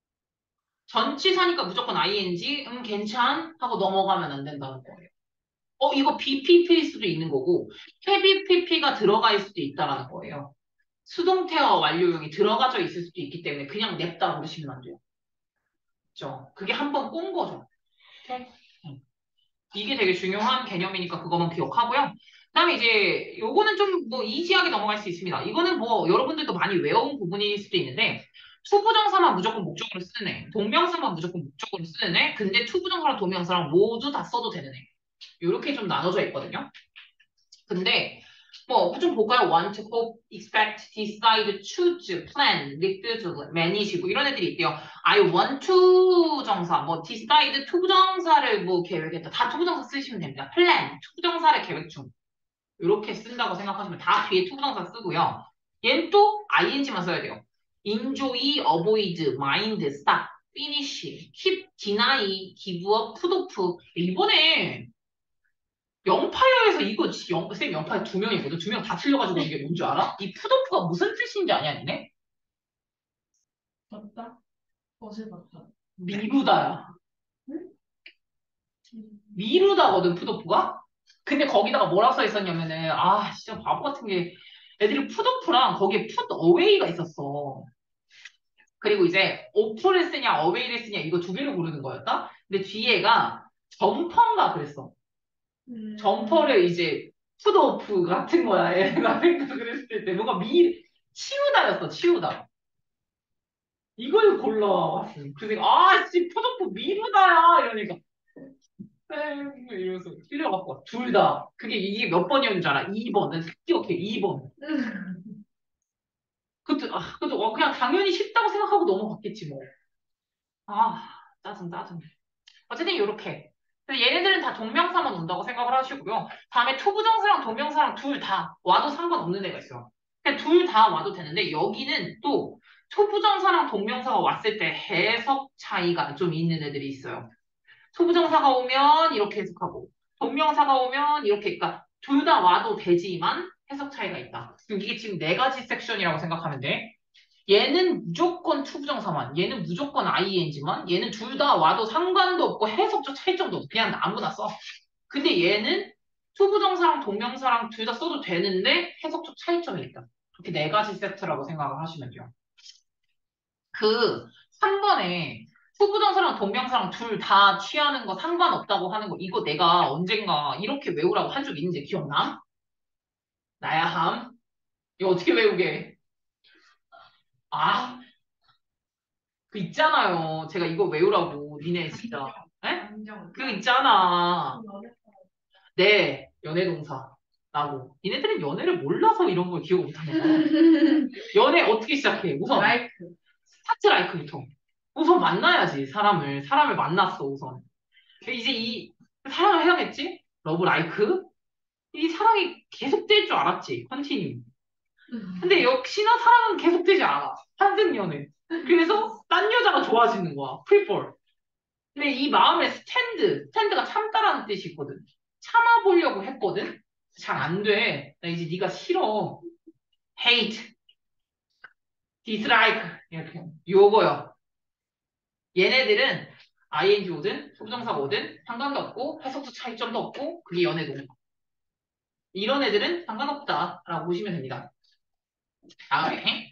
S2: 전치사니까 무조건 ing, 음, 괜찮? 하고 넘어가면 안 된다는 거예요. 어, 이거 비피피일 수도 있는 거고, 헤비피피가 들어가 있을 수도 있다는 거예요. 수동태와 완료형이 들어가져 있을 수도 있기 때문에 그냥 냅다 부르시면 안 돼요. 그죠? 그게 한번 꼰 거죠. 오케이? 음. 이게 되게 중요한 개념이니까 그거만 기억하고요. 그다음에 이제 요거는 좀 뭐 이지하게 넘어갈 수 있습니다. 이거는 뭐 여러분들도 많이 외운 부분일 수도 있는데 투부정사만 무조건 목적으로 쓰는 애, 동명사만 무조건 목적으로 쓰는 애, 근데 투부정사랑 동명사랑 모두 다 써도 되는 애. 이렇게 좀 나눠져 있거든요. 근데 뭐 좀 볼까요? want, hope, expect, decide, choose, plan, refuse, manage 뭐 이런 애들이 있대요. I want to 정사, 뭐 decide 투부정사를 뭐 계획했다. 다 투부정사 쓰시면 됩니다. plan, 투부정사를 계획 중. 이렇게 쓴다고 생각하시면 다 뒤에 투부정사 쓰고요. 얘는 또 ing만 써야 돼요. enjoy, avoid, mind, stop, finish, keep, deny, give up, put off. 이번에 영파여에서 이거 지- 영, 쌤 영파여 두 명이거든. 두 명 다 틀려가지고 이게 뭔지 알아? 이 푸드오프가 무슨 뜻인지 아냐, 니네?
S3: 봤다? 옷을 봤다.
S2: 미루다야.
S3: 응?
S2: 미루다거든, 푸드오프가? 근데 거기다가 뭐라고 써 있었냐면은, 아, 진짜 바보 같은 게, 애들이 푸드오프랑 거기에 푸드어웨이가 있었어. 그리고 이제, 오프를 쓰냐, 어웨이를 쓰냐, 이거 두 개를 고르는 거였다? 근데 뒤에가 점퍼인가 그랬어.
S3: 음,
S2: 점퍼를 이제, 푸드오프 같은 거야, 얘가 생각을 했을 때. 뭔가 미, 치우다였어, 치우다. 이걸 골라왔음. 그래서 내가, 아, 씨, 포도프 미루다야! 이러니까, 쌤, 이러면서 틀려갖고, 둘 다. 그게 이게 몇 번이었는 줄 알아? 이 번. 난 기억해, 이 번. 그때, 아, 그때, 어, 그냥 당연히 쉽다고 생각하고 넘어갔겠지, 뭐. 아, 짜증, 짜증. 어쨌든, 요렇게. 근데 얘네들은 다 동명사만 온다고 생각을 하시고요. 다음에 투부정사랑 동명사랑 둘 다 와도 상관없는 애가 있어요. 그냥 둘 다 와도 되는데, 여기는 또 투부정사랑 동명사가 왔을 때 해석 차이가 좀 있는 애들이 있어요. 소부정사가 오면 이렇게 해석하고 동명사가 오면 이렇게 그러니까 둘 다 와도 되지만 해석 차이가 있다. 그럼 이게 지금 네 가지 섹션이라고 생각하면 돼. 얘는 무조건 투부정사만, 얘는 무조건 아이엔지만, 얘는 둘 다 와도 상관도 없고 해석적 차이점도 없고 그냥 아무나 써. 근데 얘는 투부정사랑 동명사랑 둘 다 써도 되는데 해석적 차이점이 있다. 그렇게 네 가지 세트라고 생각을 하시면 돼요. 그 삼 번에 후부정사랑 동명사랑 둘 다 취하는 거 상관없다고 하는 거 이거 내가 언젠가 이렇게 외우라고 한 적 있는지 기억나? 나야 함? 이거 어떻게 외우게? 아, 그 있잖아요. 제가 이거 외우라고 니네 진짜. 에?
S3: 안정.
S2: 그 있잖아.
S3: 좀 어렵다.
S2: 네, 연애동사. 라고. 니네들은 연애를 몰라서 이런 걸 기억을 못하는 거야. 연애 어떻게 시작해? 우선
S3: 라이크.
S2: 스타트 라이크부터. 우선 만나야지 사람을. 사람을 만났어 우선. 이제 이 사랑을 해야겠지? 러브 라이크? 이 사랑이 계속될 줄 알았지. 컨티뉴. 근데 역시나 사랑은 계속되지 않아. 환승연애. 그래서 딴 여자가 좋아지는 거야. 프리폴. 근데 이 마음의 스탠드, 스탠드가 참다라는 뜻이 있거든. 참아보려고 했거든. 잘 안 돼. 나 이제 네가 싫어. hate, dislike 이렇게. 요거요. 얘네들은 아이엔지 오든 소부정사가 오든 상관도 없고 해석도 차이점도 없고 그게 연애동. 이런 애들은 상관없다라고 보시면 됩니다. 다음에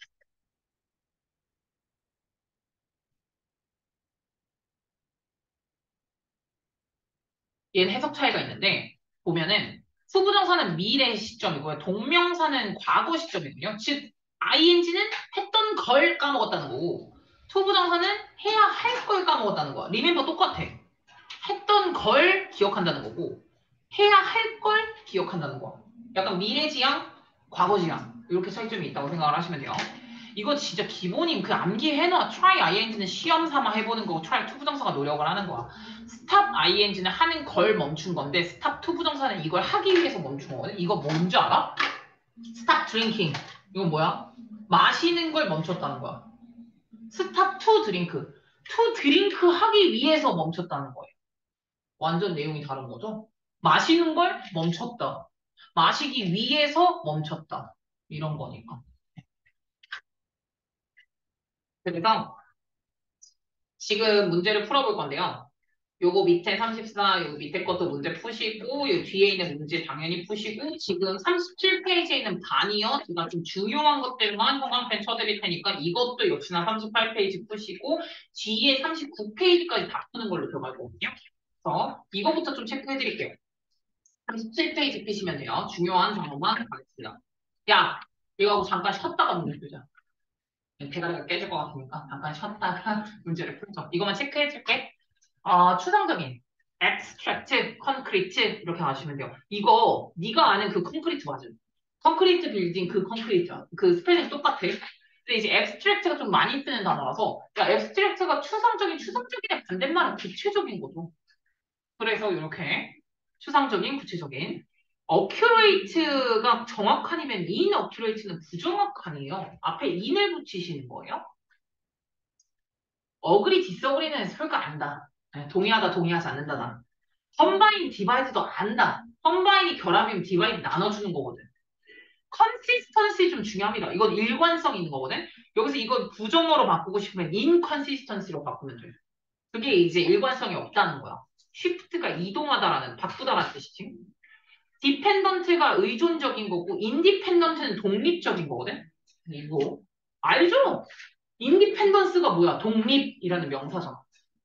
S2: 얘는 해석 차이가 있는데 보면은 수부정사는 미래 시점이고요. 동명사는 과거 시점이거든요. 즉 아이엔지는 했던 걸 까먹었다는 거고 투부정사는 해야 할 걸 까먹었다는 거야. 리멤버 똑같아. 했던 걸 기억한다는 거고 해야 할 걸 기억한다는 거야. 약간 미래지향, 과거지향 이렇게 차이점이 있다고 생각을 하시면 돼요. 이거 진짜 기본인 그 암기해놔. try ing는 시험 삼아 해보는 거고 try 투부정사가 노력을 하는 거야. stop ing는 하는 걸 멈춘 건데 stop 투부정사는 이걸 하기 위해서 멈춘 거거든. 이거 뭔지 알아? stop drinking 이건 뭐야? 마시는 걸 멈췄다는 거야. stop to drink to drink 하기 위해서 멈췄다는 거예요. 완전 내용이 다른 거죠? 마시는 걸 멈췄다. 마시기 위해서 멈췄다. 이런 거니까. 그래서 지금 문제를 풀어볼 건데요. 요거 밑에 삼십사, 요 밑에 것도 문제 푸시고, 요 뒤에 있는 문제 당연히 푸시고, 지금 삼십칠 페이지에 있는 반이요. 제가 좀 중요한 것들만 형광펜 쳐드릴 테니까 이것도 역시나 삼십팔 페이지 푸시고, 뒤에 삼십구 페이지까지 다 푸는 걸로 들어갈 거거든요. 그래서 이거부터 좀 체크해드릴게요. 삼십칠 페이지 피시면 돼요. 중요한 정보만 가겠습니다. 야, 이거 하고 잠깐 쉬었다가 문제 풀자. 대가리가 깨질 것 같으니까 잠깐 쉬었다가 문제를 풀죠. 이것만 체크해줄게. 어, 추상적인. abstract, concrete 이렇게 아시면 돼요. 이거 네가 아는 그 콘크리트 맞아. 콘크리트 빌딩 그 콘크리트 그 스펠링 똑같아. 근데 이제 abstract가 좀 많이 쓰는 단어라서 야 abstract가 추상적인 추상적인의 반대말은 구체적인 거죠. 그래서 이렇게 추상적인 구체적인 accurate가 정확한이면 inaccurate는 부정확한이에요. 앞에 in을 붙이시는 거예요. 어그리 디서그리는 설가 안다. 네, 동의하다 동의하지 않는다다. 컴바인 디바이드도 안다. 컴바인이 결합이면 디바이드 나눠주는 거거든. 컨시스턴시 좀 중요합니다. 이건 일관성 있는 거거든. 여기서 이건 부정어로 바꾸고 싶으면 인컨시스턴시로 바꾸면 돼요. 그게 이제 일관성이 없다는 거야. 쉬프트가 이동하다라는 바꾸다라는 뜻이지. 디펜던트가 의존적인 거고 인디펜던트는 독립적인 거거든. 이거 알죠? 인디펜던스가 뭐야? 독립이라는 명사잖아.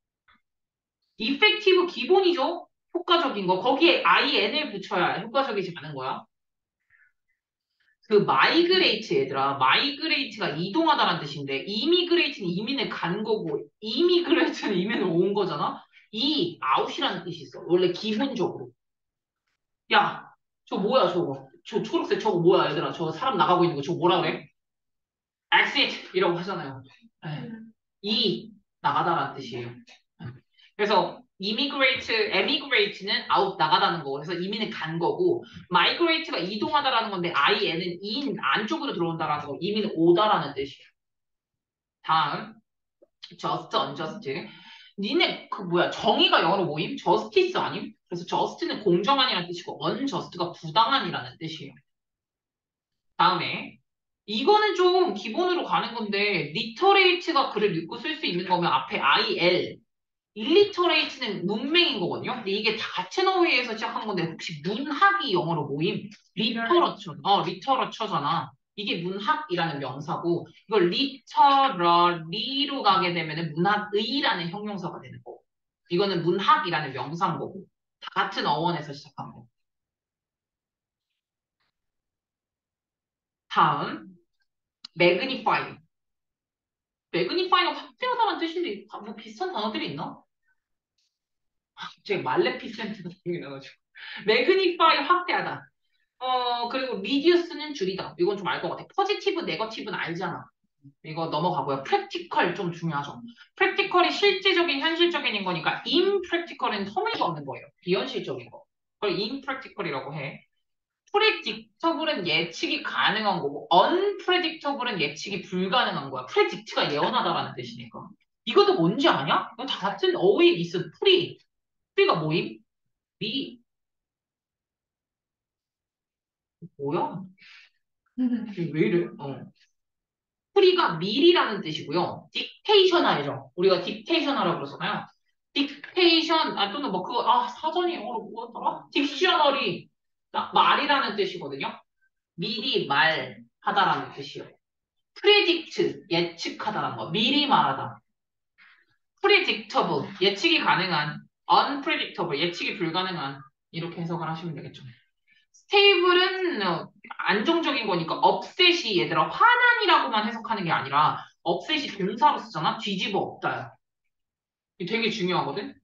S2: 이펙티브 기본이죠. 효과적인 거. 거기에 인을 붙여야 효과적이지 않은 거야. 그 마이그레이트 얘들아. 마이그레이트가 이동하다라는 뜻인데 이미그레이트는 이민을 간 거고 이미그레이트는 이민을 온 거잖아. 이 아웃이라는 뜻이 있어. 원래 기본적으로. 야, 저 뭐야 저거? 저 초록색 저거 뭐야 얘들아? 저 사람 나가고 있는 거 저거 뭐라 그래? exit 이라고 하잖아요. 에, 이 나가다라는 뜻이에요. 그래서 immigrate, emigrate는 out 나가다는 거고 그래서 이민을 간 거고 migrate가 이동하다라는 건데 in은 in 안쪽으로 들어온다라는 거 이민은 오다라는 뜻이에요. 다음 just, unjust. 니네 그 뭐야 정의가 영어로 뭐임? justice 아님? 그래서 just는 공정한이라는 뜻이고 unjust가 부당한이라는 뜻이에요. 다음에 이거는 좀 기본으로 가는 건데 리터레이트가 글을 읽고 쓸 수 있는 거면 앞에 il 일리터레이트는 문맹인 거거든요. 근데 이게 다체너웨이에서 시작한 건데 혹시 문학이 영어로 뭐임? 리터러처. 어, 리터러처잖아. 이게 문학이라는 명사고 이걸 리터러리로 가게 되면은 문학의라는 형용사가 되는 거고 이거는 문학이라는 명사인 거고 다 같은 어원에서 시작한 거. 다음 매그니파이. 매그니파이가 확대하다는 뜻인데 뭐 비슷한 단어들이 있나? 제 말레피센트가 생각이 나가지고 매그니파이 확대하다. 어, 그리고 리듀스는 줄이다. 이건 좀 알 것 같아. 포지티브, 네거티브는 알잖아. 이거 넘어가고요. 프랙티컬 좀 중요하죠. 프랙티컬이 실제적인, 현실적인 거니까 임프랙티컬은 터무니가 없는 거예요. 비현실적인 거. 그걸 임프랙티컬이라고 해. 프레딕터블은 예측이 가능한 거고 언프레딕터블은 예측이 불가능한 거야. 프레딕트가 예언하다라는 뜻이니까. 이것도 뭔지 아냐? 이거 다 같은 어휘에 있어. 프리. 프리가 뭐임? 미. 뭐야? 왜 이래? 어. 프리가 미리라는 뜻이고요. 딕테이션 알죠? 우리가 딕테이션 하라고 그러잖아요. 딕테이션, 아, 또는 뭐 그거, 아, 사전이 영어로 뭐였더라? 딕셔너리, 나- 말이라는 뜻이거든요. 미리 말하다라는 뜻이요. 프레딕트, 예측하다라는 거. 미리 말하다. 프레딕터블, 예측이 가능한. unpredictable, 예측이 불가능한. 이렇게 해석을 하시면 되겠죠. 스테이블은 어, 안정적인 거니까 업셋이 얘들아 화난이라고만 해석하는 게 아니라 업셋이 동사로 쓰잖아. 뒤집어 엎다야. 이게 되게 중요하거든.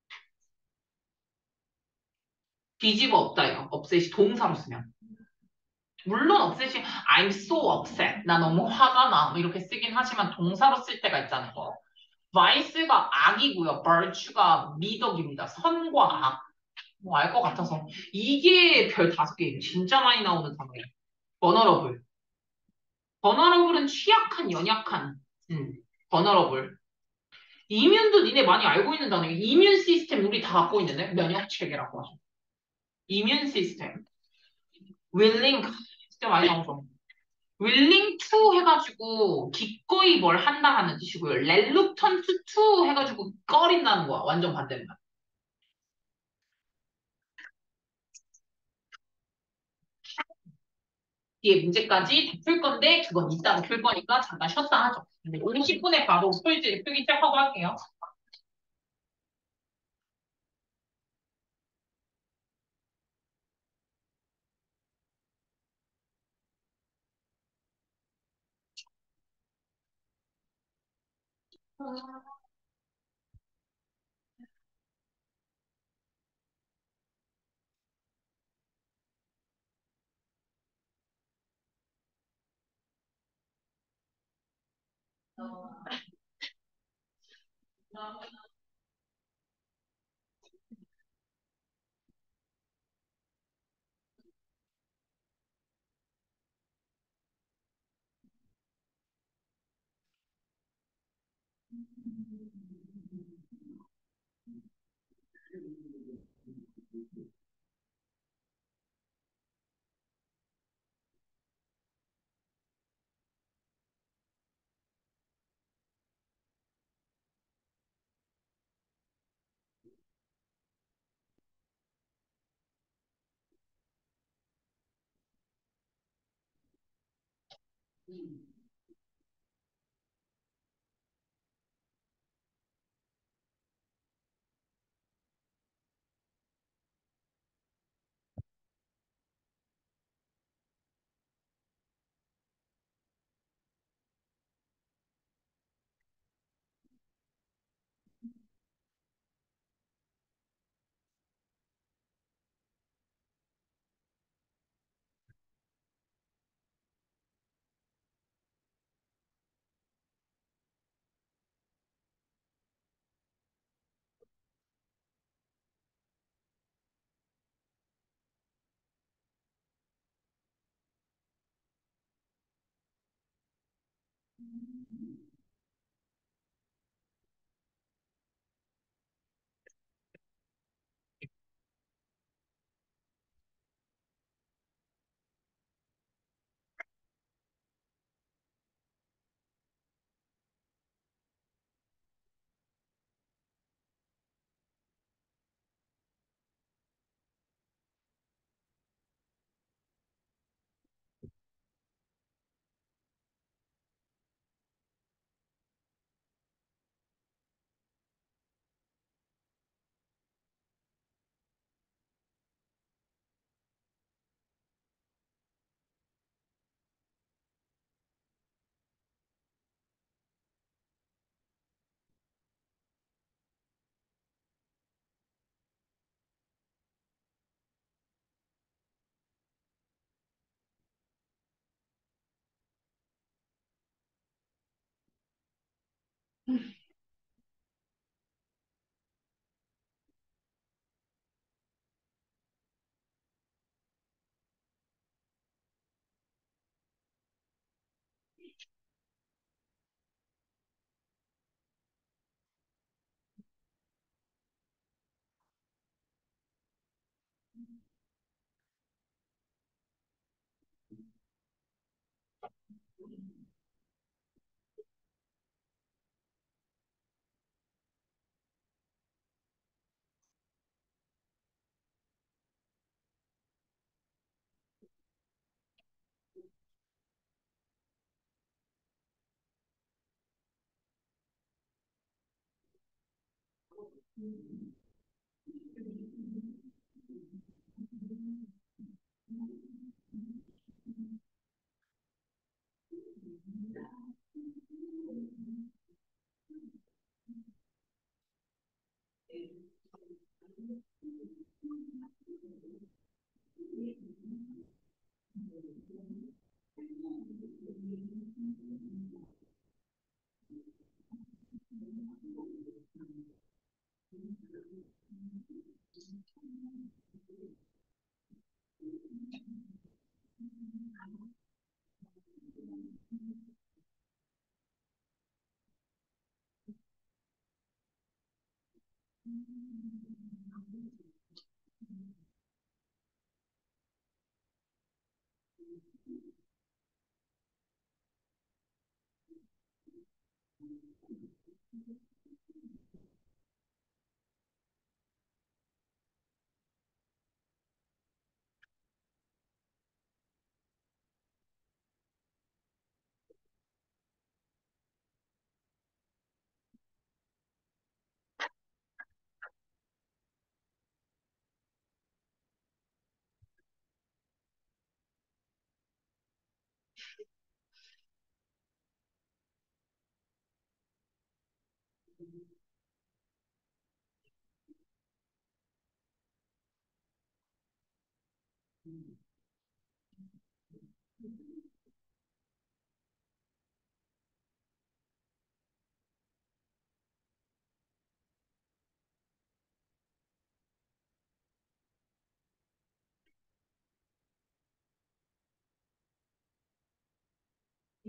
S2: 뒤집어 엎다예요. 업셋이 동사로 쓰면. 물론 업셋이 I'm so upset. 나 너무 화가 나. 뭐 이렇게 쓰긴 하지만 동사로 쓸 때가 있다는 거. vice가 악이고요. virtue가 미덕입니다. 선과 악. 뭐 알 것 같아서. 이게 별 다섯 개 진짜 많이 나오는 단어예요. vulnerable. 버너러블은 취약한, 연약한. 음, 버너러블. 이뮨도 니네 많이 알고 있는 단어예요. 이뮨 시스템 우리 다 갖고 있는데 면역 체계라고 하죠. 이뮨 시스템. willing 진짜 많이 나오죠. willing to 해가지고 기꺼이 뭘 한다라는 뜻이고요. reluctant to 해가지고 꺼린다는 거야. 완전 반대말. 뒤에 문제까지 다 풀 건데 그건 이따가 풀 거니까 잠깐 쉬었다 하죠. 근데 오십 분에 바로 풀지 풀기 시작하고 할게요.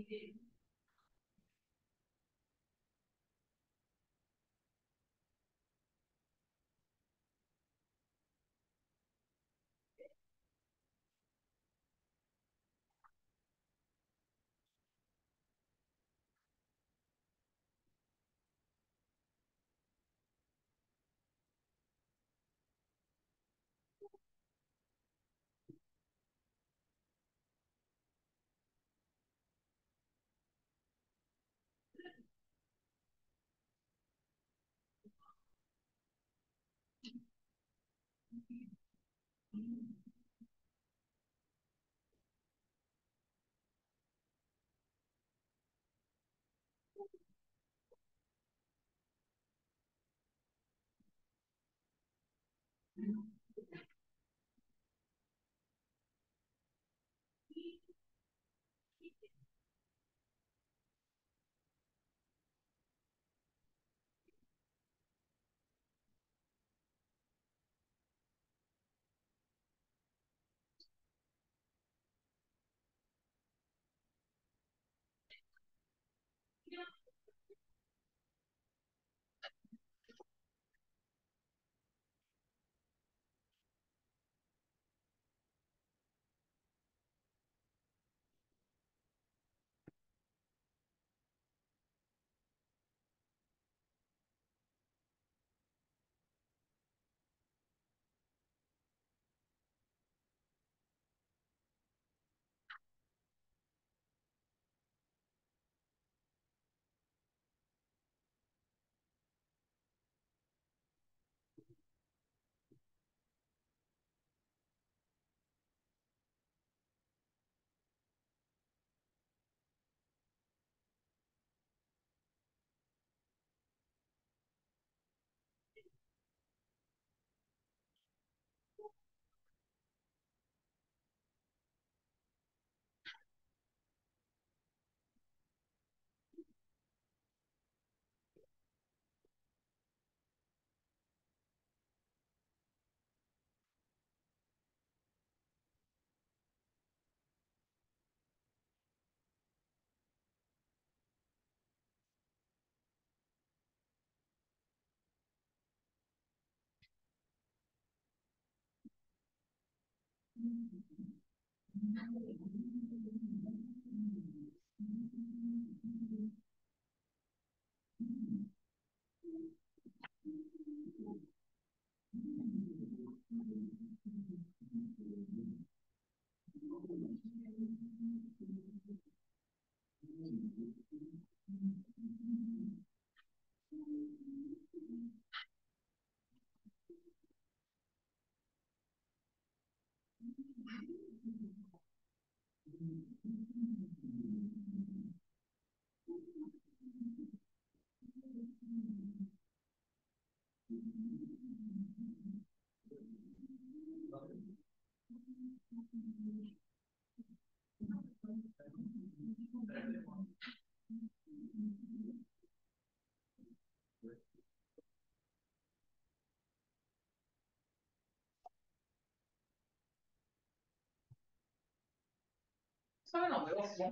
S2: 서연아 왜 왔어?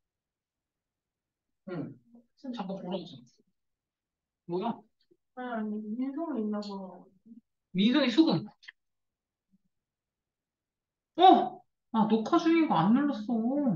S2: 응. 쌤 잠깐 보러 왔어. 뭐야?
S3: 아니, 민성이 있나 봐.
S2: 민성이 수금. 어! 아, 녹화 중인 거 안 눌렀어.